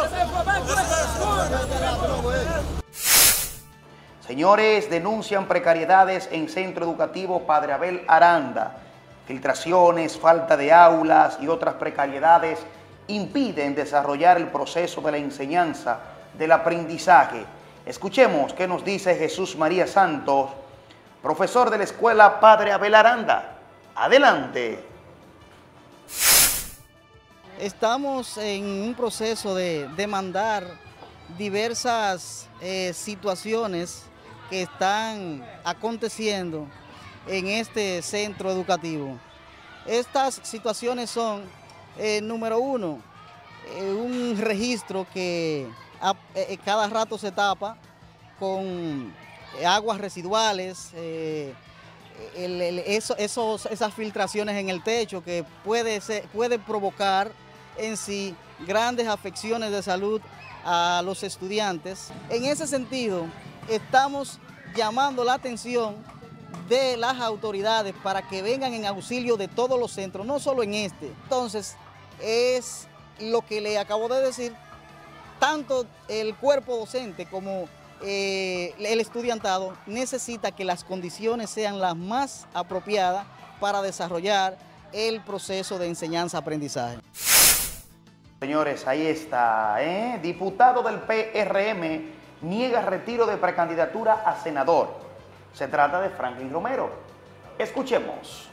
[SPEAKER 7] Señores, denuncian precariedades en Centro Educativo Padre Abel Aranda. Filtraciones, falta de aulas y otras precariedades impiden desarrollar el proceso de la enseñanza, del aprendizaje. Escuchemos qué nos dice Jesús María Santos, profesor de la Escuela Padre Abel Aranda. Adelante.
[SPEAKER 19] Estamos en un proceso de demandar diversas eh, situaciones que están aconteciendo en este centro educativo. Estas situaciones son, eh, número uno, eh, un registro que a, eh, cada rato se tapa con aguas residuales, eh, el, el, eso, esos, esas filtraciones en el techo que puede, ser, puede provocar en sí grandes afecciones de salud a los estudiantes. En ese sentido, estamos llamando la atención de las autoridades para que vengan en auxilio de todos los centros, no solo en este. Entonces, es lo que le acabo de decir, tanto el cuerpo docente como eh, el estudiantado necesita que las condiciones sean las más apropiadas para desarrollar el proceso de enseñanza-aprendizaje.
[SPEAKER 7] Señores, ahí está, ¿eh? Diputado del P R M niega retiro de precandidatura a senador. Se trata de Franklin Romero. Escuchemos.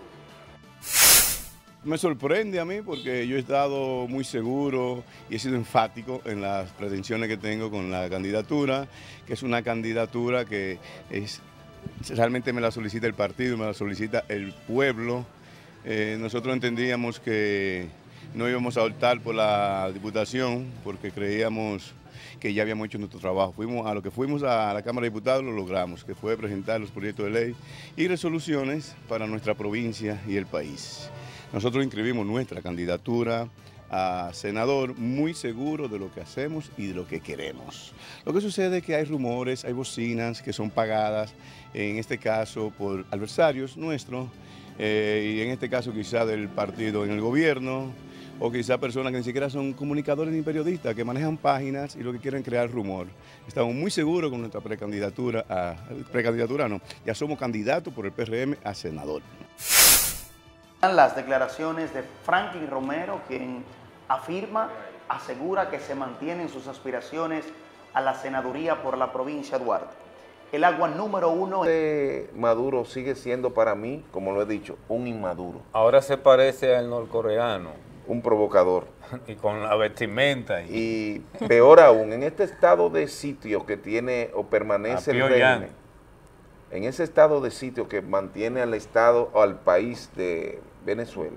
[SPEAKER 20] Me sorprende a mí porque yo he estado muy seguro y he sido enfático en las pretensiones que tengo con la candidatura, que es una candidatura que es, realmente me la solicita el partido, me la solicita el pueblo. Eh, nosotros entendíamos que no íbamos a optar por la diputación porque creíamos que ya habíamos hecho nuestro trabajo. Fuimos a lo que fuimos a la Cámara de Diputados, lo logramos, que fue presentar los proyectos de ley y resoluciones para nuestra provincia y el país. Nosotros inscribimos nuestra candidatura a senador muy seguro de lo que hacemos y de lo que queremos. Lo que sucede es que hay rumores, hay bocinas que son pagadas, en este caso por adversarios nuestros, eh, y en este caso quizá del partido en el gobierno, o quizá personas que ni siquiera son comunicadores ni periodistas, que manejan páginas y lo que quieren crear rumor. Estamos muy seguros con nuestra precandidatura, a, precandidatura no, ya somos candidatos por el P R M a senador.
[SPEAKER 7] Las declaraciones de Franklin Romero, quien afirma, asegura que se mantienen sus aspiraciones a la senaduría por la provincia de Duarte. El agua número uno.
[SPEAKER 1] Maduro sigue siendo para mí, como lo he dicho, un inmaduro.
[SPEAKER 3] Ahora se parece al norcoreano.
[SPEAKER 1] Un provocador.
[SPEAKER 3] Y con la vestimenta.
[SPEAKER 1] Y, y peor aún, en este estado de sitio que tiene o permanece el régimen, en ese estado de sitio que mantiene al Estado o al país de Venezuela,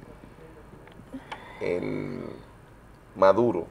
[SPEAKER 1] el Maduro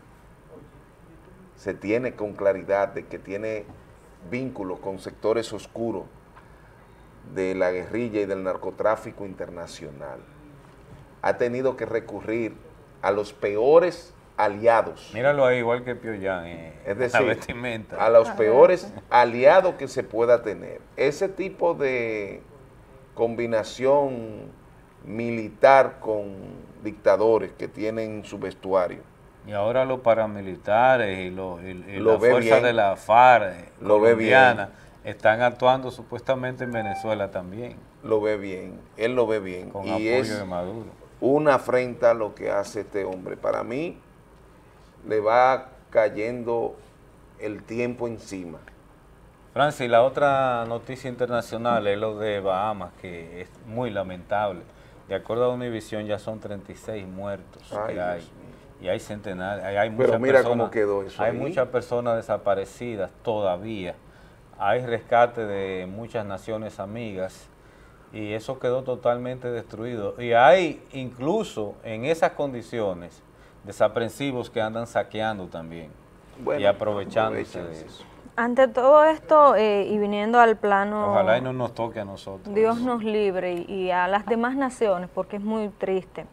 [SPEAKER 1] se tiene con claridad de que tiene vínculos con sectores oscuros de la guerrilla y del narcotráfico internacional. Ha tenido que recurrir a los peores aliados.
[SPEAKER 3] Míralo ahí, igual que Pyongyang, eh,
[SPEAKER 1] es decir,
[SPEAKER 3] la vestimenta.
[SPEAKER 1] A los peores aliados que se pueda tener. Ese tipo de combinación militar con dictadores que tienen su vestuario.
[SPEAKER 3] Y ahora los paramilitares y, los, y, y
[SPEAKER 1] lo
[SPEAKER 3] la fuerza de la FARC
[SPEAKER 1] lo
[SPEAKER 3] colombiana están actuando supuestamente en Venezuela también.
[SPEAKER 1] Lo ve bien, él lo ve bien.
[SPEAKER 3] Con
[SPEAKER 1] y
[SPEAKER 3] apoyo
[SPEAKER 1] es
[SPEAKER 3] de Maduro.
[SPEAKER 1] Una afrenta lo que hace este hombre. Para mí le va cayendo el tiempo encima.
[SPEAKER 3] Francis, la otra noticia internacional es lo de Bahamas, que es muy lamentable. De acuerdo a Univisión ya son treinta y seis muertos.
[SPEAKER 1] Ay,
[SPEAKER 3] que hay.
[SPEAKER 1] Dios mío.
[SPEAKER 3] Y hay centenares, hay, hay
[SPEAKER 1] Pero
[SPEAKER 3] muchas
[SPEAKER 1] mira
[SPEAKER 3] personas,
[SPEAKER 1] cómo quedó eso
[SPEAKER 3] hay
[SPEAKER 1] ahí.
[SPEAKER 3] muchas personas desaparecidas todavía. Hay rescate de muchas naciones amigas y eso quedó totalmente destruido. Y hay incluso en esas condiciones desaprensivos que andan saqueando también
[SPEAKER 1] bueno,
[SPEAKER 3] y aprovechándose de eso.
[SPEAKER 2] Ante todo esto eh, y viniendo al plano...
[SPEAKER 3] Ojalá y no nos toque a nosotros.
[SPEAKER 2] Dios nos libre y, y a las demás naciones, porque es muy triste.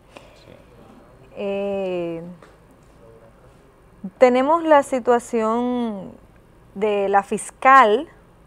[SPEAKER 2] Eh, tenemos la situación de la fiscal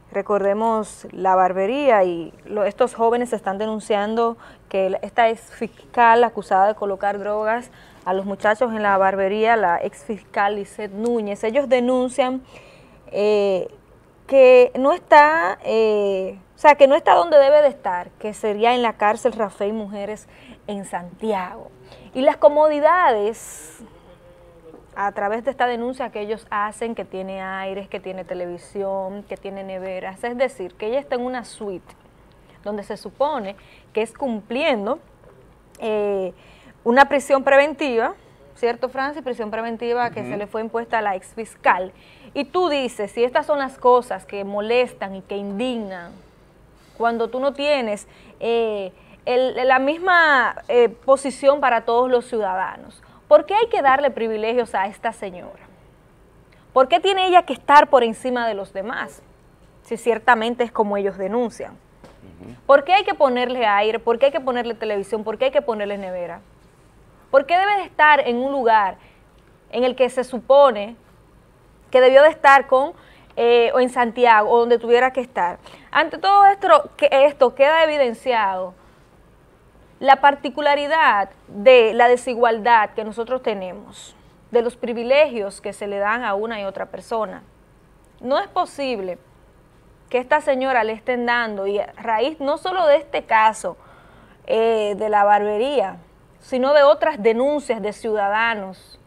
[SPEAKER 2] recordemos la barbería y lo, estos jóvenes están denunciando que esta ex fiscal acusada de colocar drogas a los muchachos en la barbería, la ex fiscal Lisette Núñez, ellos denuncian eh, que no está, eh, o sea, que no está donde debe de estar, que sería en la cárcel Rafael Mujeres en Santiago. Y las comodidades a través de esta denuncia que ellos hacen, que tiene aires, que tiene televisión, que tiene neveras, es decir, que ella está en una suite donde se supone que es cumpliendo eh, una prisión preventiva, ¿cierto, Francis? Prisión preventiva que uh-huh. se le fue impuesta a la ex fiscal. Y tú dices, si estas son las cosas que molestan y que indignan, cuando tú no tienes eh, el, la misma eh, posición para todos los ciudadanos, ¿por qué hay que darle privilegios a esta señora? ¿Por qué tiene ella que estar por encima de los demás? Si ciertamente es como ellos denuncian. Uh-huh. ¿Por qué hay que ponerle aire? ¿Por qué hay que ponerle televisión? ¿Por qué hay que ponerle nevera? ¿Por qué debe de estar en un lugar en el que se supone que debió de estar con, eh, o en Santiago, o donde tuviera que estar? Ante todo esto, que esto queda evidenciado la particularidad de la desigualdad que nosotros tenemos, de los privilegios que se le dan a una y otra persona. No es posible que esta señora le estén dando, y a raíz no solo de este caso eh, de la barbería, sino de otras denuncias de ciudadanos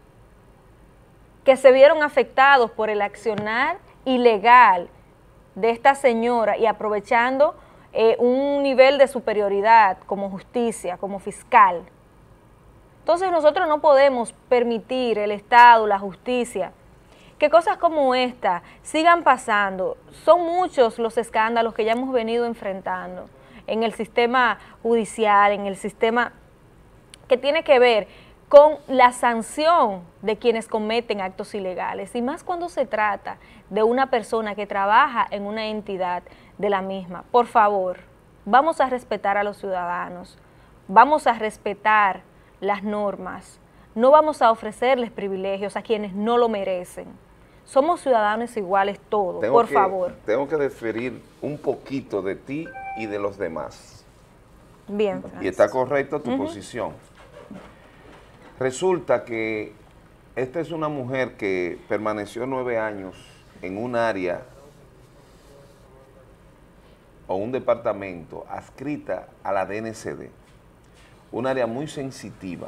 [SPEAKER 2] que se vieron afectados por el accionar ilegal de esta señora y aprovechando eh, un nivel de superioridad como justicia, como fiscal. Entonces nosotros no podemos permitir, el Estado, la justicia, que cosas como esta sigan pasando. Son muchos los escándalos que ya hemos venido enfrentando en el sistema judicial, en el sistema que tiene que ver con la sanción de quienes cometen actos ilegales, y más cuando se trata de una persona que trabaja en una entidad de la misma. Por favor, vamos a respetar a los ciudadanos, vamos a respetar las normas, no vamos a ofrecerles privilegios a quienes no lo merecen. Somos ciudadanos iguales todos,
[SPEAKER 1] tengo
[SPEAKER 2] por
[SPEAKER 1] que,
[SPEAKER 2] favor.
[SPEAKER 1] Tengo que diferir un poquito de ti y de los demás.
[SPEAKER 2] Bien, Francis.
[SPEAKER 1] Y está correcta tu
[SPEAKER 2] Uh-huh.
[SPEAKER 1] posición. Resulta que esta es una mujer que permaneció nueve años en un área o un departamento adscrita a la D N C D, un área muy sensitiva.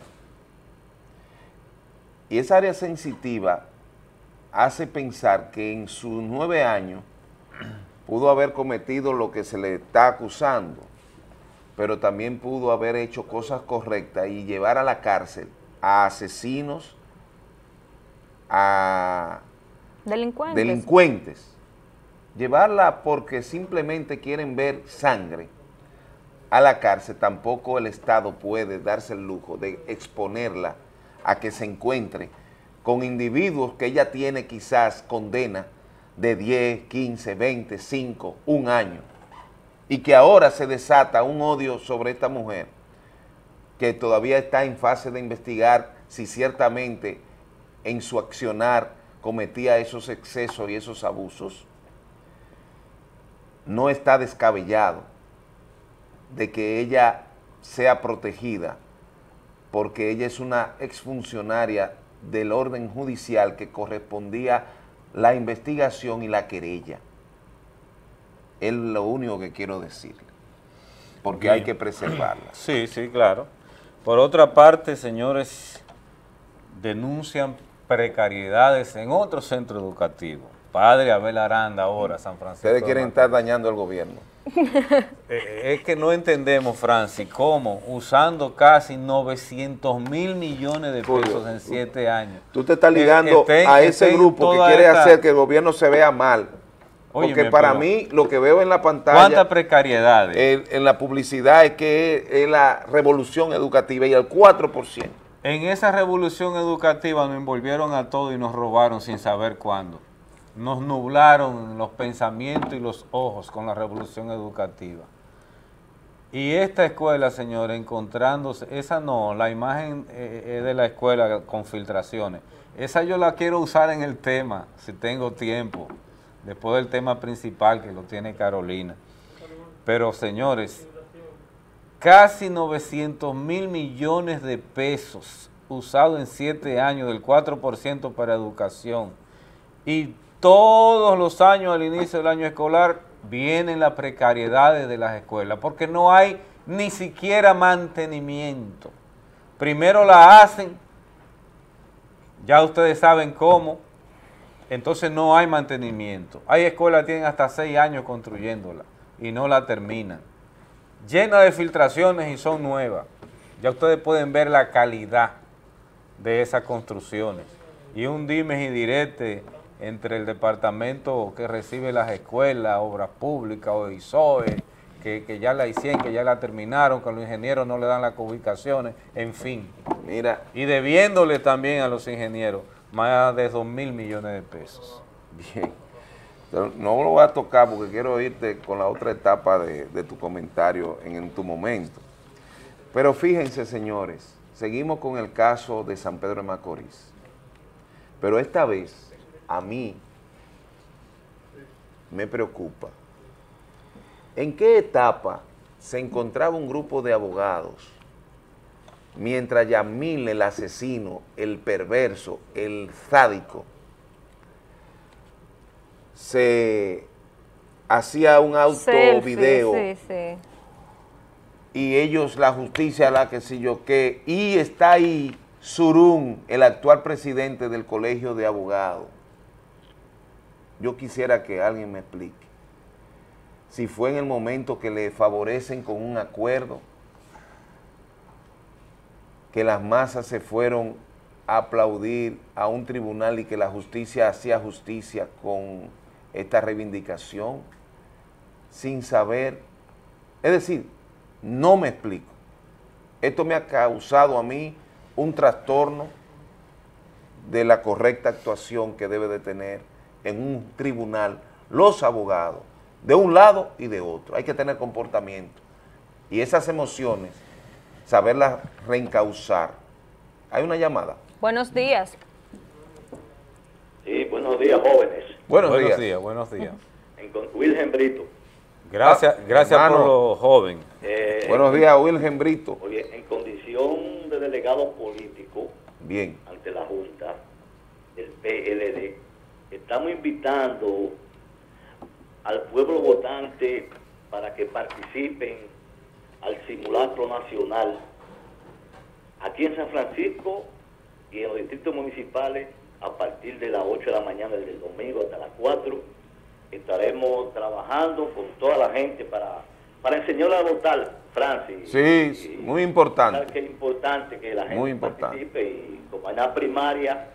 [SPEAKER 1] Y esa área sensitiva hace pensar que en sus nueve años pudo haber cometido lo que se le está acusando, pero también pudo haber hecho cosas correctas y llevar a la cárcel a asesinos, a
[SPEAKER 2] Delincuentes.
[SPEAKER 1] delincuentes, llevarla porque simplemente quieren ver sangre a la cárcel. Tampoco el Estado puede darse el lujo de exponerla a que se encuentre con individuos que ella tiene quizás condena de diez, quince, veinte, cinco, un año, y que ahora se desata un odio sobre esta mujer que todavía está en fase de investigar si ciertamente en su accionar cometía esos excesos y esos abusos. No está descabellado de que ella sea protegida porque ella es una exfuncionaria del orden judicial que correspondía la investigación y la querella. Es lo único que quiero decirle, porque
[SPEAKER 3] Bien.
[SPEAKER 1] hay que preservarla.
[SPEAKER 3] Sí, sí, claro. Por otra parte, señores, denuncian precariedades en otro centro educativo. Padre Abel Aranda ahora, San Francisco.
[SPEAKER 1] Ustedes quieren estar dañando al gobierno.
[SPEAKER 3] Eh, es que no entendemos, Francis, cómo usando casi novecientos mil millones de pesos en siete años.
[SPEAKER 1] Tú te estás ligando
[SPEAKER 3] estén,
[SPEAKER 1] a ese grupo que quiere
[SPEAKER 3] esta...
[SPEAKER 1] hacer que el gobierno se vea mal.
[SPEAKER 3] Óyeme,
[SPEAKER 1] porque para
[SPEAKER 3] pero,
[SPEAKER 1] mí lo que veo en la pantalla,
[SPEAKER 3] ¿cuántas precariedades?
[SPEAKER 1] En, en la publicidad es que es, es la revolución educativa y el cuatro por ciento.
[SPEAKER 3] En esa revolución educativa nos envolvieron a todos y nos robaron sin saber cuándo. Nos nublaron los pensamientos y los ojos con la revolución educativa. Y esta escuela, señores, encontrándose, esa no, la imagen eh, es de la escuela con filtraciones. Esa yo la quiero usar en el tema, si tengo tiempo. después del tema principal que lo tiene Carolina. Pero señores, casi novecientos mil millones de pesos usados en siete años, del cuatro por ciento para educación. Y todos los años al inicio del año escolar vienen las precariedades de las escuelas, porque no hay ni siquiera mantenimiento. Primero la hacen, ya ustedes saben cómo, entonces no hay mantenimiento. Hay escuelas que tienen hasta seis años construyéndola y no la terminan. Llenas de filtraciones y son nuevas. Ya ustedes pueden ver la calidad de esas construcciones. Y un dimes y direte entre el departamento que recibe las escuelas, obras públicas o I S O E, que, que ya la hicieron, que ya la terminaron, que los ingenieros no le dan las ubicaciones, en fin.
[SPEAKER 1] Mira.
[SPEAKER 3] Y debiéndole también a los ingenieros más de dos mil millones de pesos.
[SPEAKER 1] Bien. No lo voy a tocar porque quiero irte con la otra etapa de, de tu comentario en, en tu momento. Pero fíjense, señores, seguimos con el caso de San Pedro de Macorís. Pero esta vez, a mí, me preocupa. ¿En qué etapa se encontraba un grupo de abogados mientras Yamil, el asesino, el perverso, el sádico, se hacía un auto video
[SPEAKER 2] sí, sí.
[SPEAKER 1] y ellos, la justicia, la que sé yo qué, y está ahí Surún, el actual presidente del Colegio de Abogados? Yo quisiera que alguien me explique si fue en el momento que le favorecen con un acuerdo, que las masas se fueron a aplaudir a un tribunal y que la justicia hacía justicia con esta reivindicación, sin saber. Es decir, no me explico. Esto me ha causado a mí un trastorno de la correcta actuación que debe de tener en un tribunal los abogados, de un lado y de otro. Hay que tener comportamiento. Y esas emociones, saberlas reencauzar. Hay una llamada.
[SPEAKER 2] Buenos días.
[SPEAKER 21] Sí, buenos días, jóvenes.
[SPEAKER 1] Buenos,
[SPEAKER 3] buenos
[SPEAKER 1] días.
[SPEAKER 3] días. Buenos días.
[SPEAKER 21] Wilhelm Brito.
[SPEAKER 3] Gracias,
[SPEAKER 1] Ah,
[SPEAKER 3] gracias
[SPEAKER 1] hermano.
[SPEAKER 3] por lo joven.
[SPEAKER 21] Eh,
[SPEAKER 1] Buenos días, Wilhelm Brito.
[SPEAKER 21] Oye, en condición de delegado político
[SPEAKER 1] Bien.
[SPEAKER 21] ante la Junta del P L D, estamos invitando al pueblo votante para que participen al simulacro nacional aquí en San Francisco y en los distritos municipales a partir de las ocho de la mañana del domingo hasta las cuatro. Estaremos trabajando con toda la gente para, para enseñarle a votar, Francis.
[SPEAKER 1] Sí, muy importante.
[SPEAKER 21] Que es importante que la gente
[SPEAKER 1] Muy importante.
[SPEAKER 21] participe, y como hay una primaria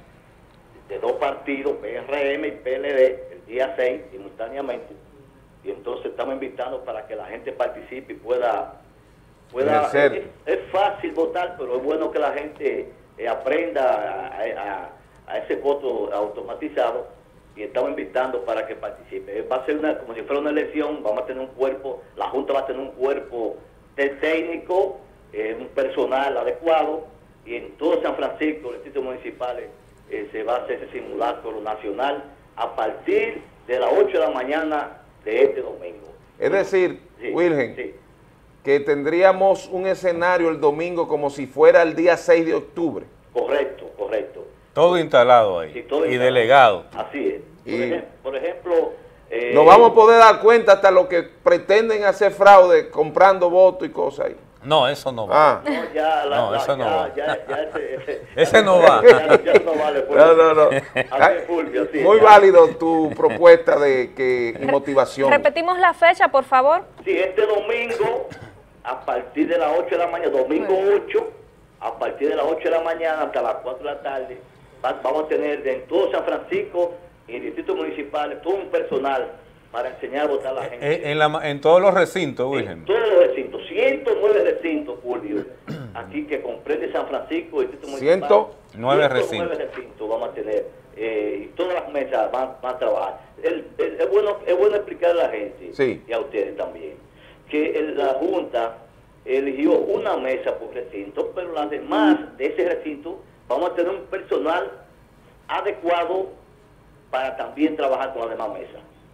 [SPEAKER 21] de dos partidos, P R M y P L D, el día seis simultáneamente, y entonces estamos invitando para que la gente participe y pueda, pueda
[SPEAKER 1] Ejercer.
[SPEAKER 21] es, es fácil votar, pero es bueno que la gente eh, aprenda a, a, a ese voto automatizado, y estamos invitando para que participe. Va a ser una, como si fuera una elección, vamos a tener un cuerpo, la Junta va a tener un cuerpo de técnico, eh, un personal adecuado, y en todo San Francisco, los distritos municipales, eh, se va a hacer ese simulacro nacional a partir de las ocho de la mañana de este domingo.
[SPEAKER 1] Es decir,
[SPEAKER 21] Sí,
[SPEAKER 1] Wilhelm,
[SPEAKER 21] sí.
[SPEAKER 1] que tendríamos un escenario el domingo como si fuera el día seis de octubre.
[SPEAKER 21] Correcto, correcto.
[SPEAKER 3] Todo instalado ahí.
[SPEAKER 21] Sí, todo
[SPEAKER 3] y
[SPEAKER 21] instalado.
[SPEAKER 3] delegado.
[SPEAKER 21] Así es. Por,
[SPEAKER 1] Y-
[SPEAKER 21] ejem- por ejemplo... eh,
[SPEAKER 1] Nos vamos a poder dar cuenta hasta lo que pretenden hacer fraude comprando votos y cosas ahí.
[SPEAKER 3] No, eso no va.
[SPEAKER 1] Ah.
[SPEAKER 21] No, ya, la,
[SPEAKER 3] No,
[SPEAKER 21] la-
[SPEAKER 3] eso no
[SPEAKER 21] ya,
[SPEAKER 3] va.
[SPEAKER 21] ya, ya ese, ese,
[SPEAKER 3] Ese no va.
[SPEAKER 21] Ya, ya no vale. pues.
[SPEAKER 1] No, no, no.
[SPEAKER 21] Así es, Fulvio, así es,
[SPEAKER 1] Muy
[SPEAKER 21] ya.
[SPEAKER 1] válido tu propuesta de que y motivación.
[SPEAKER 2] Repetimos la fecha, por favor.
[SPEAKER 21] Sí, este domingo, a partir de las ocho de la mañana, domingo ocho, a partir de las ocho de la mañana hasta las cuatro de la tarde, va- vamos a tener en todo San Francisco y en distritos municipales todo un personal para enseñar a votar a la gente.
[SPEAKER 3] En, en la- en todos los recintos, Wilhelm.
[SPEAKER 21] Todos los recintos, ciento nueve recintos, Fulvio, aquí que comprende San Francisco y distrito municipal.
[SPEAKER 3] ciento nueve
[SPEAKER 21] ciento
[SPEAKER 3] recintos.
[SPEAKER 21] nueve recintos vamos a tener, eh, y todas las mesas van, van a trabajar. El- el- es, bueno, es bueno explicarle a la gente,
[SPEAKER 1] Sí.
[SPEAKER 21] y a ustedes también, que el- la Junta eligió una mesa por recinto, pero las demás de ese recinto vamos a tener un personal adecuado para también trabajar con las demás mesas.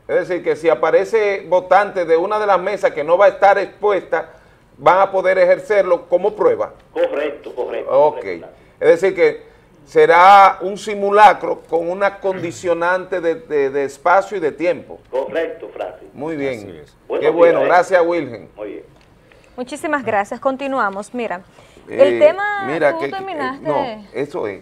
[SPEAKER 1] Es decir, que si aparece votante de una de las mesas que no va a estar expuesta, van a poder ejercerlo como prueba.
[SPEAKER 21] Correcto, correcto.
[SPEAKER 1] Ok.
[SPEAKER 21] correcto.
[SPEAKER 1] Es decir, que será un simulacro con una condicionante de, de- de espacio y de tiempo.
[SPEAKER 21] Correcto, Francis.
[SPEAKER 1] Muy bien.
[SPEAKER 21] Así es.
[SPEAKER 1] Qué
[SPEAKER 21] Buenos
[SPEAKER 1] bueno.
[SPEAKER 21] días, ¿eh?
[SPEAKER 1] Gracias, Wilgen.
[SPEAKER 21] Muy bien.
[SPEAKER 2] Muchísimas gracias. Continuamos. Mira,
[SPEAKER 1] Eh,
[SPEAKER 2] el tema,
[SPEAKER 1] mira
[SPEAKER 2] tú
[SPEAKER 1] que- que-
[SPEAKER 2] terminaste.
[SPEAKER 1] no, eso es.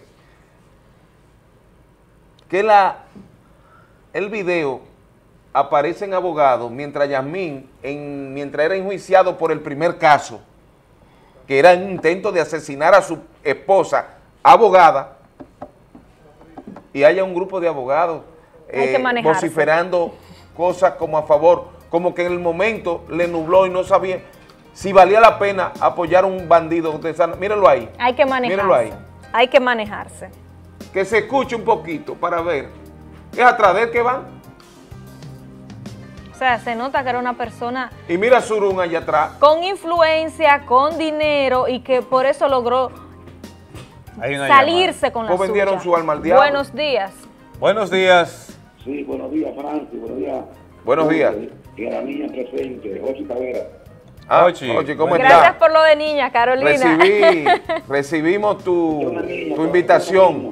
[SPEAKER 1] Que la, el video aparecen abogados mientras Yasmín, en, mientras era enjuiciado por el primer caso, que era un intento de asesinar a su esposa, abogada, y haya un grupo de abogados
[SPEAKER 2] Hay que
[SPEAKER 1] eh,
[SPEAKER 2] manejarse.
[SPEAKER 1] vociferando cosas como a favor, como que en el momento le nubló y no sabía si valía la pena apoyar a un bandido. De esa- mírenlo ahí.
[SPEAKER 2] Hay que manejarse.
[SPEAKER 1] Mírenlo ahí.
[SPEAKER 2] Hay que manejarse.
[SPEAKER 1] Que se escuche un poquito para ver. ¿Es atrás de él que van?
[SPEAKER 2] O sea, se nota que era una persona
[SPEAKER 1] Y mira a Surún allá atrás.
[SPEAKER 2] con influencia, con dinero y que por eso logró
[SPEAKER 3] Hay una
[SPEAKER 2] salirse con la
[SPEAKER 1] Pues vendieron
[SPEAKER 2] suya.
[SPEAKER 1] su alma al diablo.
[SPEAKER 2] Buenos días.
[SPEAKER 3] llamada. Buenos días.
[SPEAKER 5] Sí, buenos días, Francis, buenos días.
[SPEAKER 1] Buenos días.
[SPEAKER 5] Y a la niña presente, Jochi Tavera.
[SPEAKER 1] Ah,
[SPEAKER 3] Ochi,
[SPEAKER 1] Ochi, ¿cómo
[SPEAKER 2] Gracias
[SPEAKER 1] estás?
[SPEAKER 2] por lo de niña, Carolina.
[SPEAKER 1] Recibí, recibimos tu, tu invitación.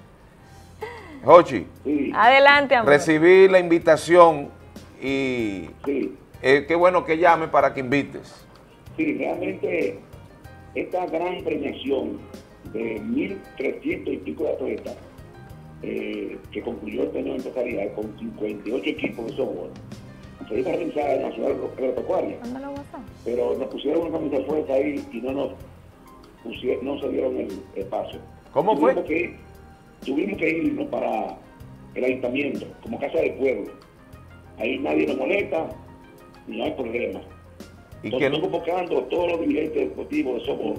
[SPEAKER 1] Jochi,
[SPEAKER 2] Adelante, amor.
[SPEAKER 1] recibí la invitación y eh, qué bueno que llame para que invites.
[SPEAKER 5] Sí, realmente esta gran premiación de mil trescientos y pico de atletas eh, que concluyó el torneo empresarial con cincuenta y ocho equipos de softball, se iba a realizar en la ciudad agropecuaria, pero nos pusieron una camisa de fuerza ahí y no nos pusieron, no se dieron el espacio.
[SPEAKER 1] ¿Cómo fue?
[SPEAKER 5] Tuvimos que, tuvimos que irnos para el ayuntamiento, como casa del pueblo. Ahí nadie nos molesta, no hay problema.
[SPEAKER 1] ¿Y
[SPEAKER 5] Entonces,
[SPEAKER 1] qué no?
[SPEAKER 5] estoy convocando a todos los dirigentes deportivos de softball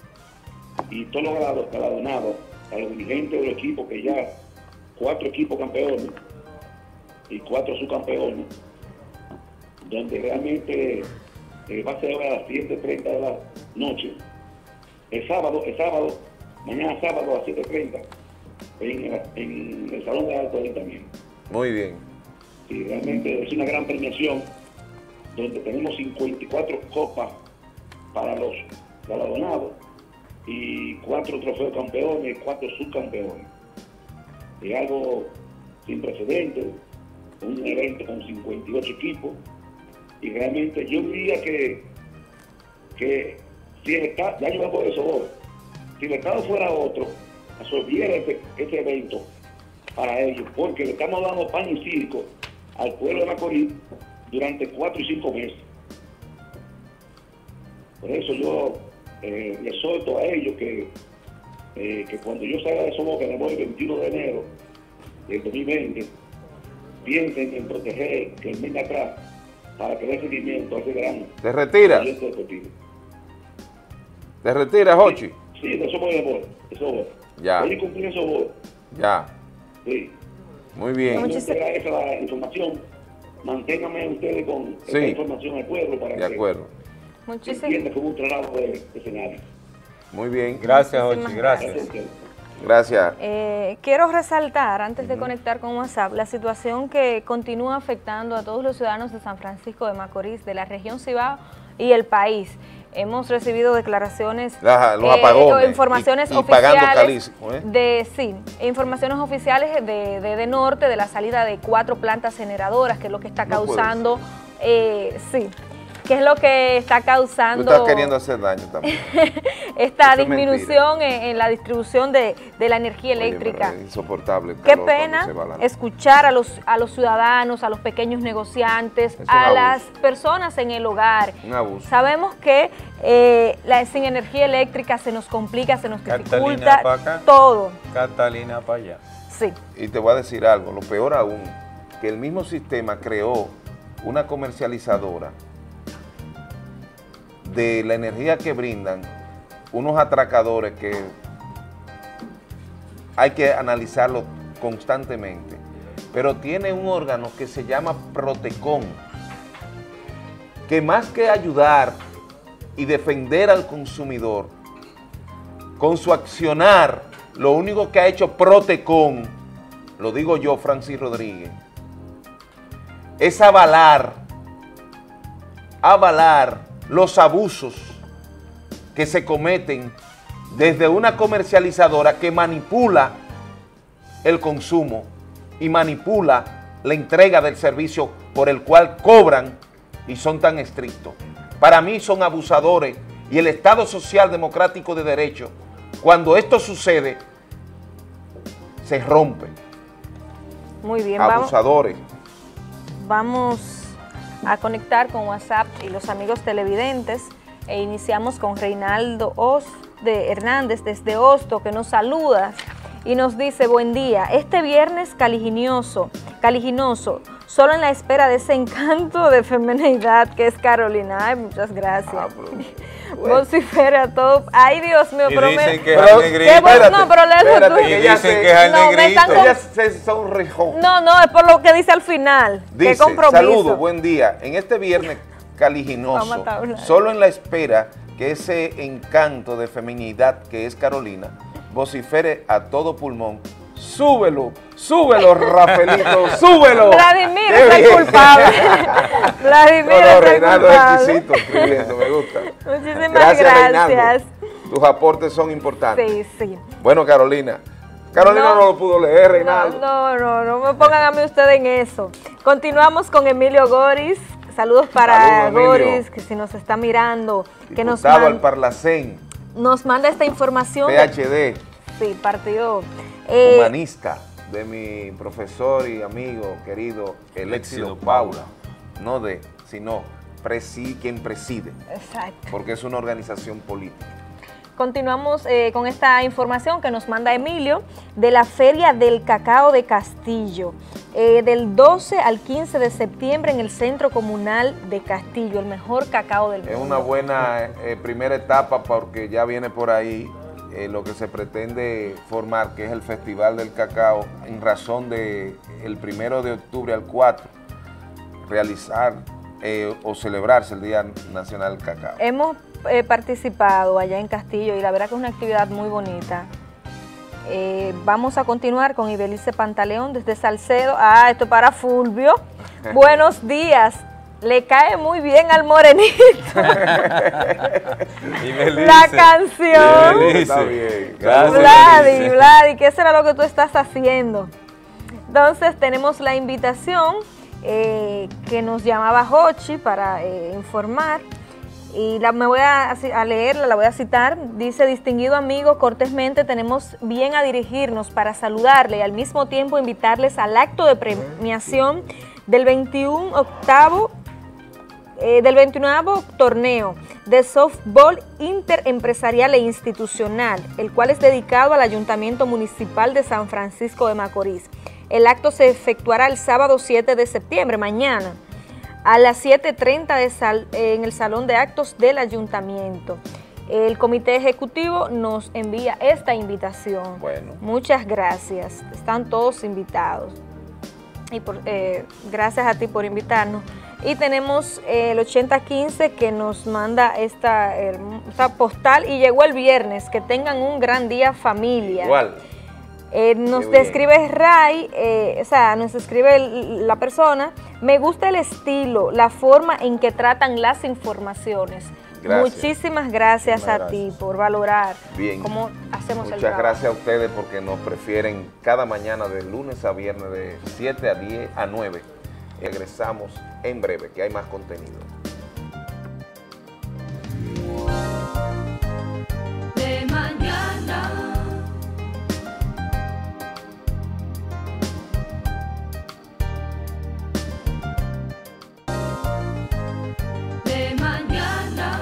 [SPEAKER 5] y todos los galado- galardonados, a los dirigentes del equipo que ya, cuatro equipos campeones y cuatro subcampeones, donde realmente eh, va a ser ahora a las siete treinta de la noche. El sábado, el sábado, mañana sábado a las siete treinta, en, el- en el Salón de Alto Ayuntamiento.
[SPEAKER 1] Muy bien.
[SPEAKER 5] Y realmente es una gran premiación donde tenemos cincuenta y cuatro copas para los galardonados y cuatro trofeos campeones, cuatro subcampeones. Es algo sin precedentes, un evento con cincuenta y ocho equipos y realmente yo diría que, que si el Estado, ya yo por eso voy, si el Estado fuera otro, absorbiera ese, ese evento para ellos, porque le estamos dando pan y circo al pueblo de Macorís durante cuatro y cinco meses. Por eso yo eh, les exhorto a ellos que, eh, que cuando yo salga de Sobo, que me voy el veintiuno de enero del dos mil veinte, piensen en proteger que el mes de atrás para que dé seguimiento a ese gran
[SPEAKER 1] ¿Te retiras?
[SPEAKER 5] proyecto deportivo.
[SPEAKER 1] ¿Te retiras, Jochi?
[SPEAKER 5] Sí, de Sobo de Bol, de Sobo.
[SPEAKER 1] Ya.
[SPEAKER 5] Hoy cumplí en Sobo.
[SPEAKER 1] Ya.
[SPEAKER 5] Sí.
[SPEAKER 1] Muy bien.
[SPEAKER 5] Realmente era esa la información. Manténganme ustedes con
[SPEAKER 1] Sí.
[SPEAKER 5] esta información al pueblo para
[SPEAKER 1] De
[SPEAKER 5] que
[SPEAKER 1] acuerdo.
[SPEAKER 5] se entienda como un trabajo de, de escenario.
[SPEAKER 1] Muy bien.
[SPEAKER 3] Gracias,
[SPEAKER 2] Muchísimas
[SPEAKER 3] Jochi, gracias.
[SPEAKER 5] Gracias.
[SPEAKER 1] Gracias.
[SPEAKER 2] Eh, quiero resaltar, antes de conectar con WhatsApp, la situación que continúa afectando a todos los ciudadanos de San Francisco de Macorís, de la región Cibao y el país. Hemos recibido declaraciones,
[SPEAKER 1] Ajá, los
[SPEAKER 2] eh,
[SPEAKER 1] apagones
[SPEAKER 2] o informaciones
[SPEAKER 1] y- y pagando
[SPEAKER 2] oficiales
[SPEAKER 1] calísimo, ¿eh?
[SPEAKER 2] de sí, informaciones oficiales de, de, de Norte de la salida de cuatro plantas generadoras, que es lo que está
[SPEAKER 1] No puede
[SPEAKER 2] causando, eh, sí, que es lo que está
[SPEAKER 1] Tú
[SPEAKER 2] causando
[SPEAKER 1] estás queriendo hacer daño también.
[SPEAKER 2] esta
[SPEAKER 1] Eso es
[SPEAKER 2] disminución en, en la distribución de, de la energía
[SPEAKER 1] Oye,
[SPEAKER 2] eléctrica.
[SPEAKER 1] pero es insoportable. el
[SPEAKER 2] Qué
[SPEAKER 1] calor cuando
[SPEAKER 2] pena
[SPEAKER 1] se va la luz.
[SPEAKER 2] escuchar a los, a los ciudadanos, a los pequeños negociantes,
[SPEAKER 1] un
[SPEAKER 2] a
[SPEAKER 1] abuso.
[SPEAKER 2] las personas en el hogar.
[SPEAKER 1] Un abuso.
[SPEAKER 2] Sabemos que eh, la, sin energía eléctrica se nos complica, se nos
[SPEAKER 3] Catalina
[SPEAKER 2] dificulta
[SPEAKER 3] para acá.
[SPEAKER 2] todo.
[SPEAKER 3] Catalina para allá.
[SPEAKER 2] Sí.
[SPEAKER 1] Y te voy a decir algo, lo peor aún, que el mismo sistema creó una comercializadora de la energía que brindan unos atracadores que hay que analizarlo constantemente, pero tiene un órgano que se llama Protecon, que más que ayudar y defender al consumidor, con su accionar, lo único que ha hecho Protecon, lo digo yo, Francis Rodríguez, es avalar, avalar los abusos que se cometen desde una comercializadora que manipula el consumo y manipula la entrega del servicio por el cual cobran y son tan estrictos. Para mí son abusadores y el Estado Social Democrático de Derecho, cuando esto sucede, se rompe.
[SPEAKER 2] Muy bien,
[SPEAKER 1] abusadores.
[SPEAKER 2] Vamos, vamos a conectar con WhatsApp y los amigos televidentes e iniciamos con Reinaldo Os de Hernández desde Hosto, que nos saluda y nos dice: buen día, este viernes caliginoso, caliginoso, solo en la espera de ese encanto de femineidad que es Carolina. Ay, muchas gracias. Ah, bueno. Vocifera todo. Ay, Dios mío,
[SPEAKER 3] y
[SPEAKER 2] pero
[SPEAKER 3] dicen
[SPEAKER 2] me...
[SPEAKER 3] que es al negrito.
[SPEAKER 2] Espérate, no, pero léelo tú.
[SPEAKER 3] Y dicen
[SPEAKER 1] se,
[SPEAKER 3] que es al
[SPEAKER 2] no,
[SPEAKER 3] negrito.
[SPEAKER 2] con...
[SPEAKER 1] Ella se sonrió.
[SPEAKER 2] No, no, es por lo que dice al final.
[SPEAKER 1] Dice,
[SPEAKER 2] qué compromiso.
[SPEAKER 1] saludos, buen día. En este viernes caliginoso, solo en la espera que ese encanto de feminidad que es Carolina vocifere a todo pulmón. Súbelo, súbelo, Rafaelito, súbelo.
[SPEAKER 2] Vladimir es el culpable. Vladimir
[SPEAKER 1] no, no,
[SPEAKER 2] es el
[SPEAKER 1] Reinaldo
[SPEAKER 2] culpable.
[SPEAKER 1] es exquisito escribiendo, me gusta.
[SPEAKER 2] Muchísimas
[SPEAKER 1] gracias.
[SPEAKER 2] gracias.
[SPEAKER 1] Reinaldo. Tus aportes son importantes.
[SPEAKER 2] Sí, sí.
[SPEAKER 1] Bueno, Carolina. Carolina no, no lo pudo leer, Reinaldo.
[SPEAKER 2] No, no, no, no me pongan a mí ustedes en eso. Continuamos con Emilio Goris. Saludos para
[SPEAKER 1] Saludos,
[SPEAKER 2] Goris, que si nos está mirando. Que nos
[SPEAKER 1] Diputado
[SPEAKER 2] man,
[SPEAKER 1] al Parlacén.
[SPEAKER 2] Nos manda esta información.
[SPEAKER 1] P H D.
[SPEAKER 2] De, sí, partido. Eh,
[SPEAKER 1] humanista de mi profesor y amigo querido Eléxido Paula. No de, sino presi, quien preside.
[SPEAKER 2] Exacto.
[SPEAKER 1] Porque es una organización política.
[SPEAKER 2] Continuamos eh, con esta información que nos manda Emilio de la Feria del Cacao de Castillo, eh, del doce al quince de septiembre en el Centro Comunal de Castillo, el mejor cacao del mundo.
[SPEAKER 1] Es una buena eh, primera etapa porque ya viene por ahí eh, lo que se pretende formar, que es el Festival del Cacao, en razón de el primero de octubre al cuatro, realizar eh, o celebrarse el Día Nacional del Cacao.
[SPEAKER 2] Hemos He participado allá en Castillo y la verdad que es una actividad muy bonita. Eh, vamos a continuar con Ibelice Pantaleón desde Salcedo. Ah, esto para Fulvio. Buenos días. Le cae muy bien al morenito. La canción.
[SPEAKER 1] Está bien.
[SPEAKER 2] Vladi, Vladi, ¿qué será lo que tú estás haciendo? Entonces tenemos la invitación eh, que nos llamaba Jochi para eh, informar. Y la, me voy a, a leerla, la voy a citar. Dice: distinguido amigo, cortésmente tenemos bien a dirigirnos para saludarle y al mismo tiempo invitarles al acto de premiación del veintiuno octavo, eh, del veintiuno torneo de softball interempresarial e institucional, el cual es dedicado al Ayuntamiento Municipal de San Francisco de Macorís. El acto se efectuará el sábado siete de septiembre, mañana, a las siete treinta de sal, en el Salón de Actos del Ayuntamiento. El Comité Ejecutivo nos envía esta invitación.
[SPEAKER 1] Bueno.
[SPEAKER 2] Muchas gracias. Están todos invitados. Y por, eh, gracias a ti por invitarnos. Y tenemos eh, el ochenta quince que nos manda esta, eh, esta postal y llegó el viernes. Que tengan un gran día, familia.
[SPEAKER 1] Igual.
[SPEAKER 2] Eh, nos describe Ray, eh, o sea, nos escribe el, la persona: me gusta el estilo, la forma en que tratan las informaciones.
[SPEAKER 1] Gracias.
[SPEAKER 2] Muchísimas gracias
[SPEAKER 1] Muchísimas
[SPEAKER 2] a
[SPEAKER 1] gracias.
[SPEAKER 2] ti por valorar
[SPEAKER 1] Bien.
[SPEAKER 2] cómo hacemos
[SPEAKER 1] Muchas
[SPEAKER 2] el trabajo.
[SPEAKER 1] gracias a ustedes porque nos prefieren cada mañana de lunes a viernes de siete a diez a nueve. Regresamos en breve, que hay más contenido.
[SPEAKER 6] De mañana. De mañana.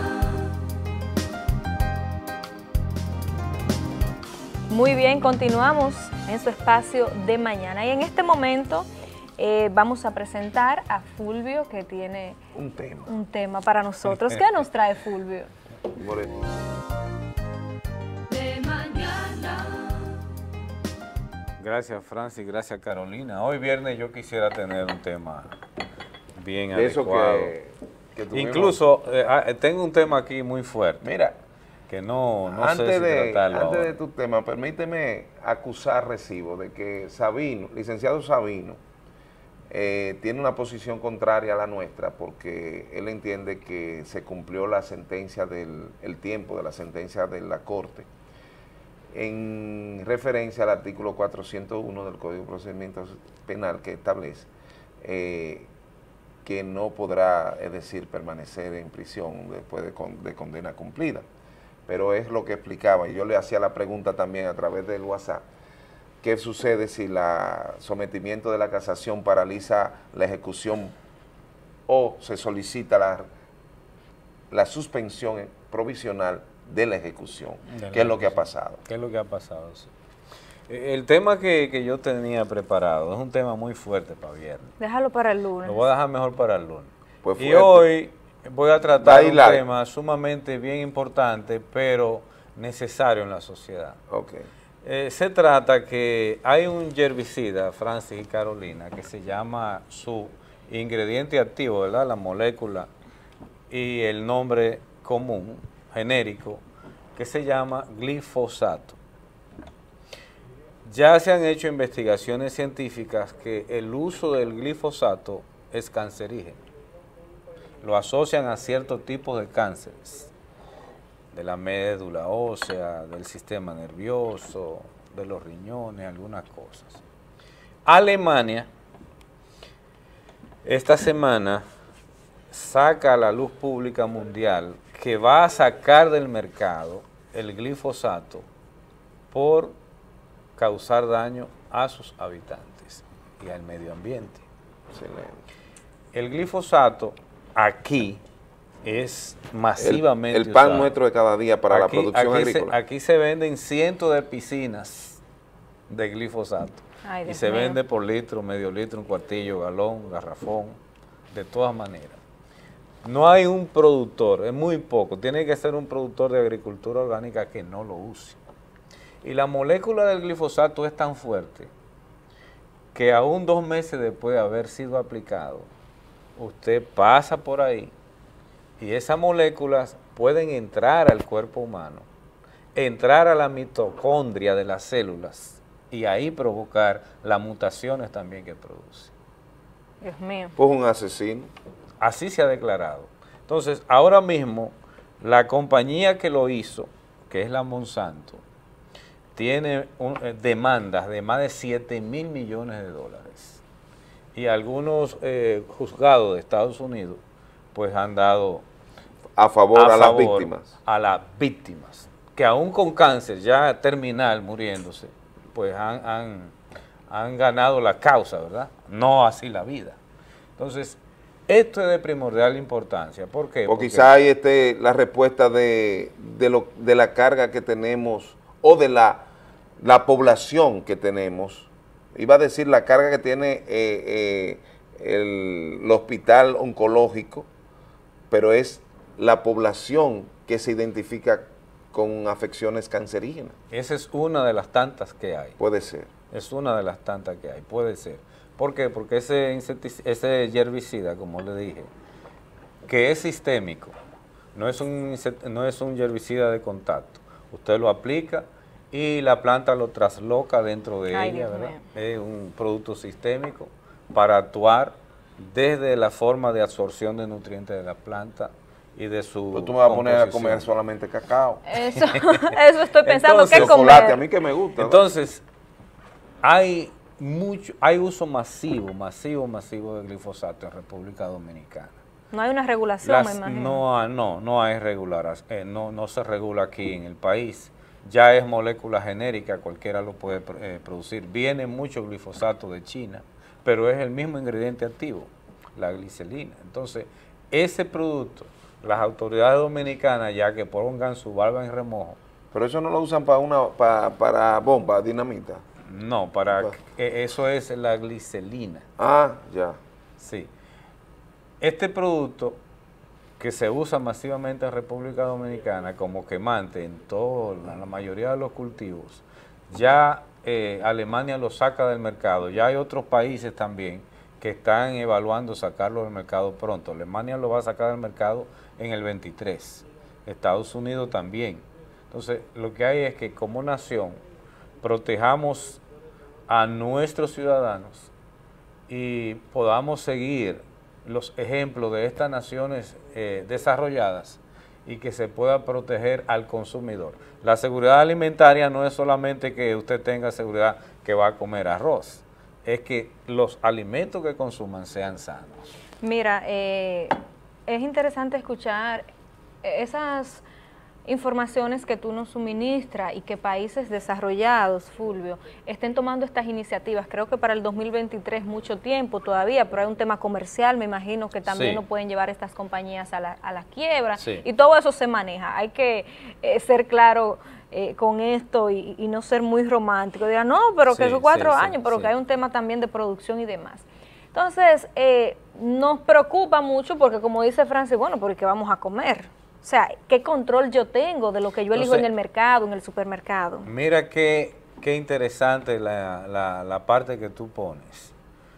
[SPEAKER 2] Muy bien, continuamos en su espacio de mañana. Y en este momento eh, vamos a presentar a Fulvio, que tiene
[SPEAKER 1] un tema,
[SPEAKER 2] un tema para nosotros. ¿Qué nos trae Fulvio?
[SPEAKER 6] De mañana.
[SPEAKER 3] Gracias, Francis, gracias, Carolina. Hoy viernes yo quisiera tener un tema bien
[SPEAKER 1] De eso
[SPEAKER 3] adecuado.
[SPEAKER 1] que, que tuvimos.
[SPEAKER 3] Incluso eh, ah, tengo un tema aquí muy fuerte.
[SPEAKER 1] Mira,
[SPEAKER 3] que no, no
[SPEAKER 1] antes
[SPEAKER 3] sé si
[SPEAKER 1] de,
[SPEAKER 3] tratarlo
[SPEAKER 1] Antes
[SPEAKER 3] ahora.
[SPEAKER 1] de tu tema, permíteme acusar recibo de que Sabino, licenciado Sabino, eh, tiene una posición contraria a la nuestra porque él entiende que se cumplió la sentencia del el tiempo de la sentencia de la Corte en referencia al artículo cuatrocientos uno del Código de Procedimiento Penal que establece eh, que no podrá, es decir, permanecer en prisión después de, con, de condena cumplida. Pero es lo que explicaba, y yo le hacía la pregunta también a través del WhatsApp, ¿qué sucede si el sometimiento de la casación paraliza la ejecución o se solicita la, la suspensión provisional de la ejecución?
[SPEAKER 3] De
[SPEAKER 1] ¿Qué
[SPEAKER 3] la
[SPEAKER 1] es lo que ha
[SPEAKER 3] ejecución.
[SPEAKER 1] pasado?
[SPEAKER 3] ¿Qué es lo que ha pasado? Sí. El tema que, que yo tenía preparado es un tema muy fuerte para viernes.
[SPEAKER 2] Déjalo para el lunes.
[SPEAKER 3] Lo voy a dejar mejor para el lunes.
[SPEAKER 1] Pues
[SPEAKER 3] y hoy voy a tratar un
[SPEAKER 1] Bailar.
[SPEAKER 3] tema sumamente bien importante, pero necesario en la sociedad.
[SPEAKER 1] Okay.
[SPEAKER 3] Eh, se trata que hay un herbicida, Francis y Carolina, que se llama su ingrediente activo, ¿verdad? La molécula y el nombre común, genérico, que se llama glifosato. Ya se han hecho investigaciones científicas que el uso del glifosato es cancerígeno. Lo asocian a ciertos tipos de cánceres, de la médula ósea, del sistema nervioso, de los riñones, algunas cosas. Alemania, esta semana, saca a la luz pública mundial que va a sacar del mercado el glifosato por causar daño a sus habitantes y al medio ambiente.
[SPEAKER 1] Excelente.
[SPEAKER 3] El glifosato aquí es masivamente
[SPEAKER 1] El, el pan
[SPEAKER 3] usado.
[SPEAKER 1] nuestro de cada día para
[SPEAKER 3] Aquí-
[SPEAKER 1] la producción
[SPEAKER 3] aquí
[SPEAKER 1] agrícola.
[SPEAKER 3] Se, aquí se venden cientos de piscinas de glifosato.
[SPEAKER 2] Ay,
[SPEAKER 3] y
[SPEAKER 2] Dios
[SPEAKER 3] se
[SPEAKER 2] mío.
[SPEAKER 3] vende por litro, medio litro, un cuartillo, galón, garrafón, de todas maneras. No hay un productor, es muy poco, tiene que ser un productor de agricultura orgánica que no lo use. Y la molécula del glifosato es tan fuerte que aún dos meses después de haber sido aplicado, usted pasa por ahí y esas moléculas pueden entrar al cuerpo humano, entrar a la mitocondria de las células y ahí provocar las mutaciones también que produce.
[SPEAKER 2] Dios mío.
[SPEAKER 1] Pues un asesino.
[SPEAKER 3] Así se ha declarado. Entonces, ahora mismo, la compañía que lo hizo, que es la Monsanto, tiene un- eh, demandas de más de siete mil millones de dólares. Y algunos eh, juzgados de Estados Unidos, pues han dado
[SPEAKER 1] A favor a, las
[SPEAKER 3] favor
[SPEAKER 1] víctimas.
[SPEAKER 3] a las víctimas, que aún con cáncer ya terminal muriéndose, pues han, han, han ganado la causa, ¿verdad? No así la vida. Entonces, esto es de primordial importancia. ¿Por qué?
[SPEAKER 1] O
[SPEAKER 3] Porque
[SPEAKER 1] quizá hay este, la respuesta de, de, lo, de la carga que tenemos o de la, la población que tenemos. Iba a decir la carga que tiene eh, eh, el, el hospital oncológico, pero es la población que se identifica con afecciones cancerígenas.
[SPEAKER 3] esa es una de las tantas que hay.
[SPEAKER 1] Puede ser.
[SPEAKER 3] Es una de las tantas que hay, puede ser. ¿Por qué? Porque ese, insectic- ese herbicida, como le dije, que es sistémico, no es un, insect- no es un herbicida de contacto. Usted lo aplica y la planta lo trasloca dentro de
[SPEAKER 2] Ay,
[SPEAKER 3] ella,
[SPEAKER 2] Dios
[SPEAKER 3] ¿verdad?
[SPEAKER 2] mío.
[SPEAKER 3] Es un producto sistémico para actuar desde la forma de absorción de nutrientes de la planta y de su
[SPEAKER 1] Pues tú me vas a poner a
[SPEAKER 3] composición.
[SPEAKER 1] comer solamente cacao.
[SPEAKER 2] Eso, eso estoy pensando,
[SPEAKER 3] Entonces,
[SPEAKER 2] ¿qué
[SPEAKER 1] chocolate,
[SPEAKER 2] comer?
[SPEAKER 1] a mí que me gusta. ¿no?
[SPEAKER 3] Entonces, hay mucho, hay uso masivo, masivo, masivo de glifosato en República Dominicana.
[SPEAKER 2] No hay una regulación,
[SPEAKER 3] Las-
[SPEAKER 2] me imagino.
[SPEAKER 3] no, ha- no, no hay regular, eh, no, no se regula aquí en el país. Ya es molécula genérica, cualquiera lo puede eh, producir. Viene mucho glifosato de China, pero es el mismo ingrediente activo, la glicelina. Entonces, ese producto, las autoridades dominicanas, ya que pongan su barba en remojo.
[SPEAKER 1] Pero eso no lo usan para una pa- para bomba, dinamita.
[SPEAKER 3] No, para que- eso es la glicelina.
[SPEAKER 1] Ah, ya.
[SPEAKER 3] Sí. Este producto que se usa masivamente en República Dominicana como quemante en toda la, la mayoría de los cultivos, ya eh, Alemania lo saca del mercado. Ya hay otros países también que están evaluando sacarlo del mercado pronto. Alemania lo va a sacar del mercado en el veintitrés. Estados Unidos también. Entonces, lo que hay es que como nación protejamos a nuestros ciudadanos y podamos seguir los ejemplos de estas naciones eh, desarrolladas y que se pueda proteger al consumidor. La seguridad alimentaria no es solamente que usted tenga seguridad que va a comer arroz, es que los alimentos que consuman sean sanos.
[SPEAKER 2] Mira, eh, es interesante escuchar esas informaciones que tú nos suministras y que países desarrollados, Fulvio, estén tomando estas iniciativas. Creo que para el dos mil veintitrés mucho tiempo todavía, pero hay un tema comercial, me imagino que también
[SPEAKER 3] Sí.
[SPEAKER 2] no pueden llevar estas compañías a la, a la quiebra,
[SPEAKER 3] Sí.
[SPEAKER 2] y todo eso se maneja. Hay que eh, ser claro eh, con esto y, y no ser muy romántico. Digan, no, pero que
[SPEAKER 3] Sí,
[SPEAKER 2] son cuatro
[SPEAKER 3] sí, sí,
[SPEAKER 2] años, pero
[SPEAKER 3] sí.
[SPEAKER 2] que hay un tema también de producción y demás. Entonces, eh, nos preocupa mucho porque, como dice Francis, bueno, porque vamos a comer. O sea, ¿qué control yo tengo de lo que yo elijo
[SPEAKER 3] Entonces,
[SPEAKER 2] en el mercado, en el supermercado?
[SPEAKER 3] Mira qué, qué interesante la, la, la parte que tú pones.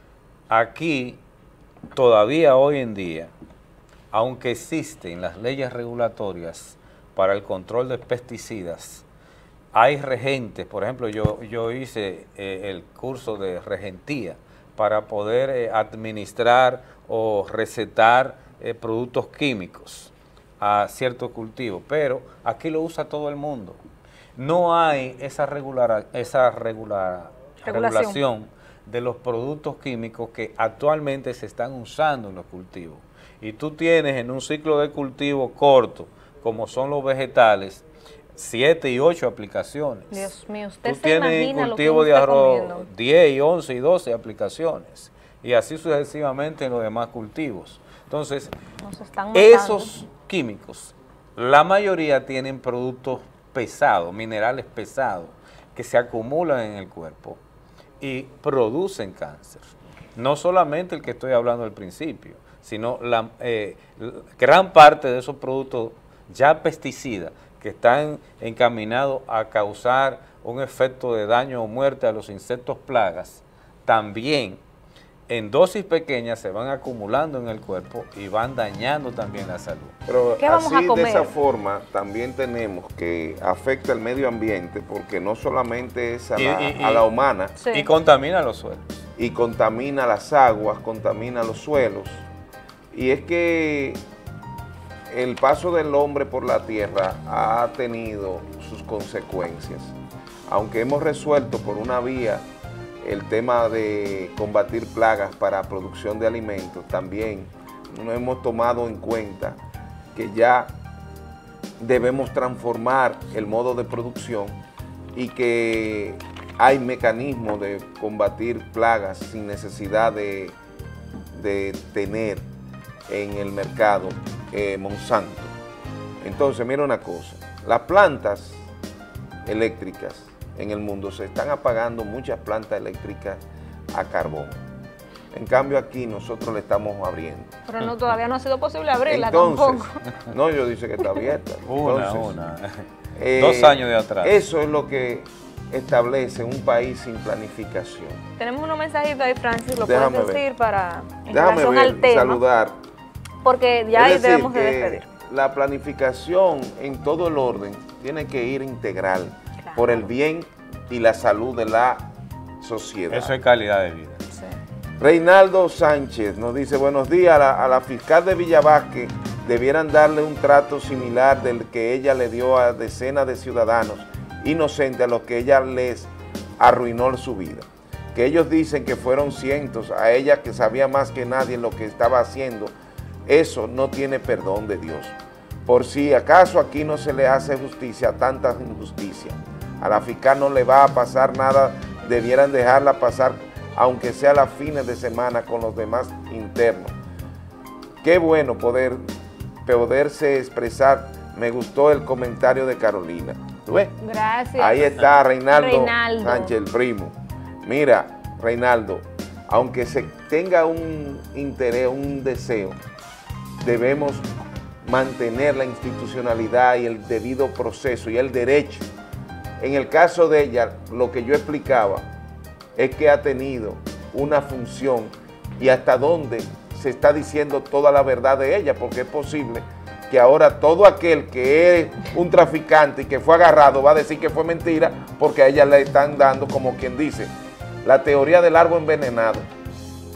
[SPEAKER 3] Aquí, todavía hoy en día, aunque existen las leyes regulatorias para el control de pesticidas, hay regentes. Por ejemplo, yo, yo hice eh, el curso de regentía para poder eh, administrar o recetar eh, productos químicos a cierto cultivo, pero aquí lo usa todo el mundo. No hay esa, regular, esa regular,
[SPEAKER 2] Regulación.
[SPEAKER 3] regulación de los productos químicos que actualmente se están usando en los cultivos. Y tú tienes en un ciclo de cultivo corto, como son los vegetales, siete y ocho aplicaciones.
[SPEAKER 2] Dios mío, usted
[SPEAKER 3] Tú
[SPEAKER 2] se
[SPEAKER 3] tienes en
[SPEAKER 2] imagina lo que
[SPEAKER 3] cultivo
[SPEAKER 2] uno
[SPEAKER 3] de
[SPEAKER 2] está
[SPEAKER 3] arroz
[SPEAKER 2] comiendo.
[SPEAKER 3] diez y once y doce aplicaciones. Y así sucesivamente en los demás cultivos. Entonces,
[SPEAKER 2] Nos están matando.
[SPEAKER 3] esos químicos, la mayoría tienen productos pesados, minerales pesados, que se acumulan en el cuerpo y producen cáncer. No solamente el que estoy hablando al principio, sino la eh, gran parte de esos productos ya pesticidas que están encaminados a causar un efecto de daño o muerte a los insectos plagas, también en dosis pequeñas se van acumulando en el cuerpo y van dañando también la salud.
[SPEAKER 1] Pero
[SPEAKER 2] ¿Qué vamos
[SPEAKER 1] así,
[SPEAKER 2] a comer?
[SPEAKER 1] de esa forma, también tenemos que afecta al medio ambiente, porque no solamente es a,
[SPEAKER 3] Y-
[SPEAKER 1] la,
[SPEAKER 3] y-
[SPEAKER 1] a
[SPEAKER 3] y-
[SPEAKER 1] la humana.
[SPEAKER 3] Y contamina los suelos.
[SPEAKER 1] Y contamina las aguas, contamina los suelos. Y es que el paso del hombre por la tierra ha tenido sus consecuencias. Aunque hemos resuelto por una vía el tema de combatir plagas para producción de alimentos, también no hemos tomado en cuenta que ya debemos transformar el modo de producción y que hay mecanismos de combatir plagas sin necesidad de, de tener en el mercado eh, Monsanto. Entonces, mira una cosa, las plantas eléctricas en el mundo se están apagando, muchas plantas eléctricas a carbón. En cambio aquí nosotros le estamos abriendo.
[SPEAKER 2] Pero no, todavía no ha sido posible abrirla
[SPEAKER 1] Entonces,
[SPEAKER 2] tampoco.
[SPEAKER 1] no, yo dice que está abierta.
[SPEAKER 3] Una,
[SPEAKER 1] Entonces,
[SPEAKER 3] una.
[SPEAKER 1] eh,
[SPEAKER 3] Dos años de atrás.
[SPEAKER 1] Eso es lo que establece un país sin planificación.
[SPEAKER 2] Tenemos unos mensajitos ahí, Francis, lo
[SPEAKER 1] Déjame
[SPEAKER 2] puedes
[SPEAKER 1] ver.
[SPEAKER 2] decir para en
[SPEAKER 1] Déjame
[SPEAKER 2] relación
[SPEAKER 1] ver,
[SPEAKER 2] al tema,
[SPEAKER 1] saludar.
[SPEAKER 2] porque ya ahí
[SPEAKER 1] Es decir,
[SPEAKER 2] debemos de
[SPEAKER 1] que
[SPEAKER 2] despedir.
[SPEAKER 1] la planificación en todo el orden tiene que ir integral por el bien y la salud de la sociedad.
[SPEAKER 3] Eso es calidad de vida.
[SPEAKER 1] Reinaldo Sánchez nos dice, buenos días, a la, a la fiscal de Villavasque debieran darle un trato similar del que ella le dio a decenas de ciudadanos inocentes a los que ella les arruinó su vida. Que ellos dicen que fueron cientos, a ella que sabía más que nadie lo que estaba haciendo, eso no tiene perdón de Dios. Por si acaso aquí no se le hace justicia a tanta injusticia. A la fiscal no le va a pasar nada, debieran dejarla pasar, aunque sea las fines de semana con los demás internos. Qué bueno poder, poderse expresar. Me gustó el comentario de Carolina. ¿Tú ves?
[SPEAKER 2] Gracias.
[SPEAKER 1] Ahí está Reinaldo,
[SPEAKER 2] Reinaldo.
[SPEAKER 1] Sánchez, el primo. Mira, Reinaldo, aunque se tenga un interés, un deseo, debemos mantener la institucionalidad y el debido proceso y el derecho. En el caso de ella, lo que yo explicaba es que ha tenido una función y hasta dónde se está diciendo toda la verdad de ella, porque es posible que ahora todo aquel que es un traficante y que fue agarrado va a decir que fue mentira porque a ella le están dando, como quien dice, la teoría del árbol envenenado.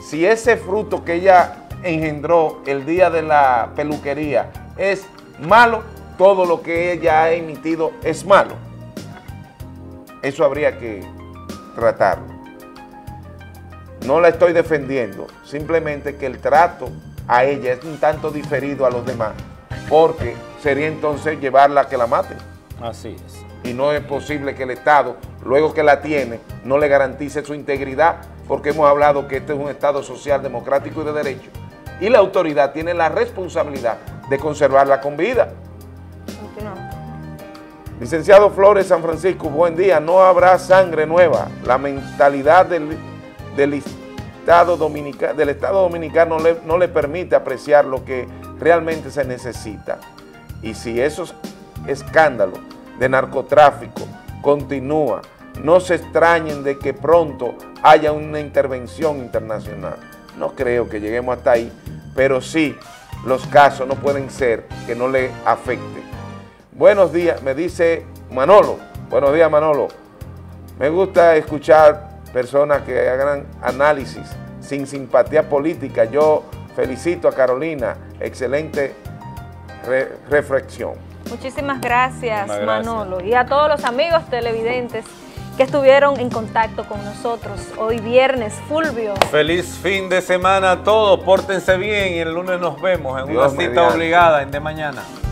[SPEAKER 1] si ese fruto que ella engendró el día de la peluquería es malo, todo lo que ella ha emitido es malo. Eso habría que tratarlo. No la estoy defendiendo, simplemente que el trato a ella es un tanto diferido a los demás, porque sería entonces llevarla a que la maten.
[SPEAKER 3] Así es.
[SPEAKER 1] Y no es posible que el Estado, luego que la tiene, no le garantice su integridad, porque hemos hablado que este es un Estado social, democrático y de derecho, y la autoridad tiene la responsabilidad de conservarla con vida. Licenciado Flores San Francisco, buen día. No habrá sangre nueva. La mentalidad del, del, Estado, Dominica, del Estado Dominicano no le, no le permite apreciar lo que realmente se necesita. Y si esos escándalos de narcotráfico continúan, no se extrañen de que pronto haya una intervención internacional. No creo que lleguemos hasta ahí, pero sí, los casos no pueden ser que no le afecte. Buenos días, me dice Manolo. Buenos días, Manolo. Me gusta escuchar personas que hagan análisis sin simpatía política. Yo felicito a Carolina. Excelente re reflexión.
[SPEAKER 2] Muchísimas gracias,
[SPEAKER 3] Muchísimas gracias,
[SPEAKER 2] Manolo. Y a todos los amigos televidentes que estuvieron en contacto con nosotros hoy viernes. Fulvio.
[SPEAKER 3] Feliz fin de semana a todos. Pórtense bien y el lunes nos vemos en
[SPEAKER 1] Dios
[SPEAKER 3] una cita
[SPEAKER 1] mediante.
[SPEAKER 3] obligada en De Mañana.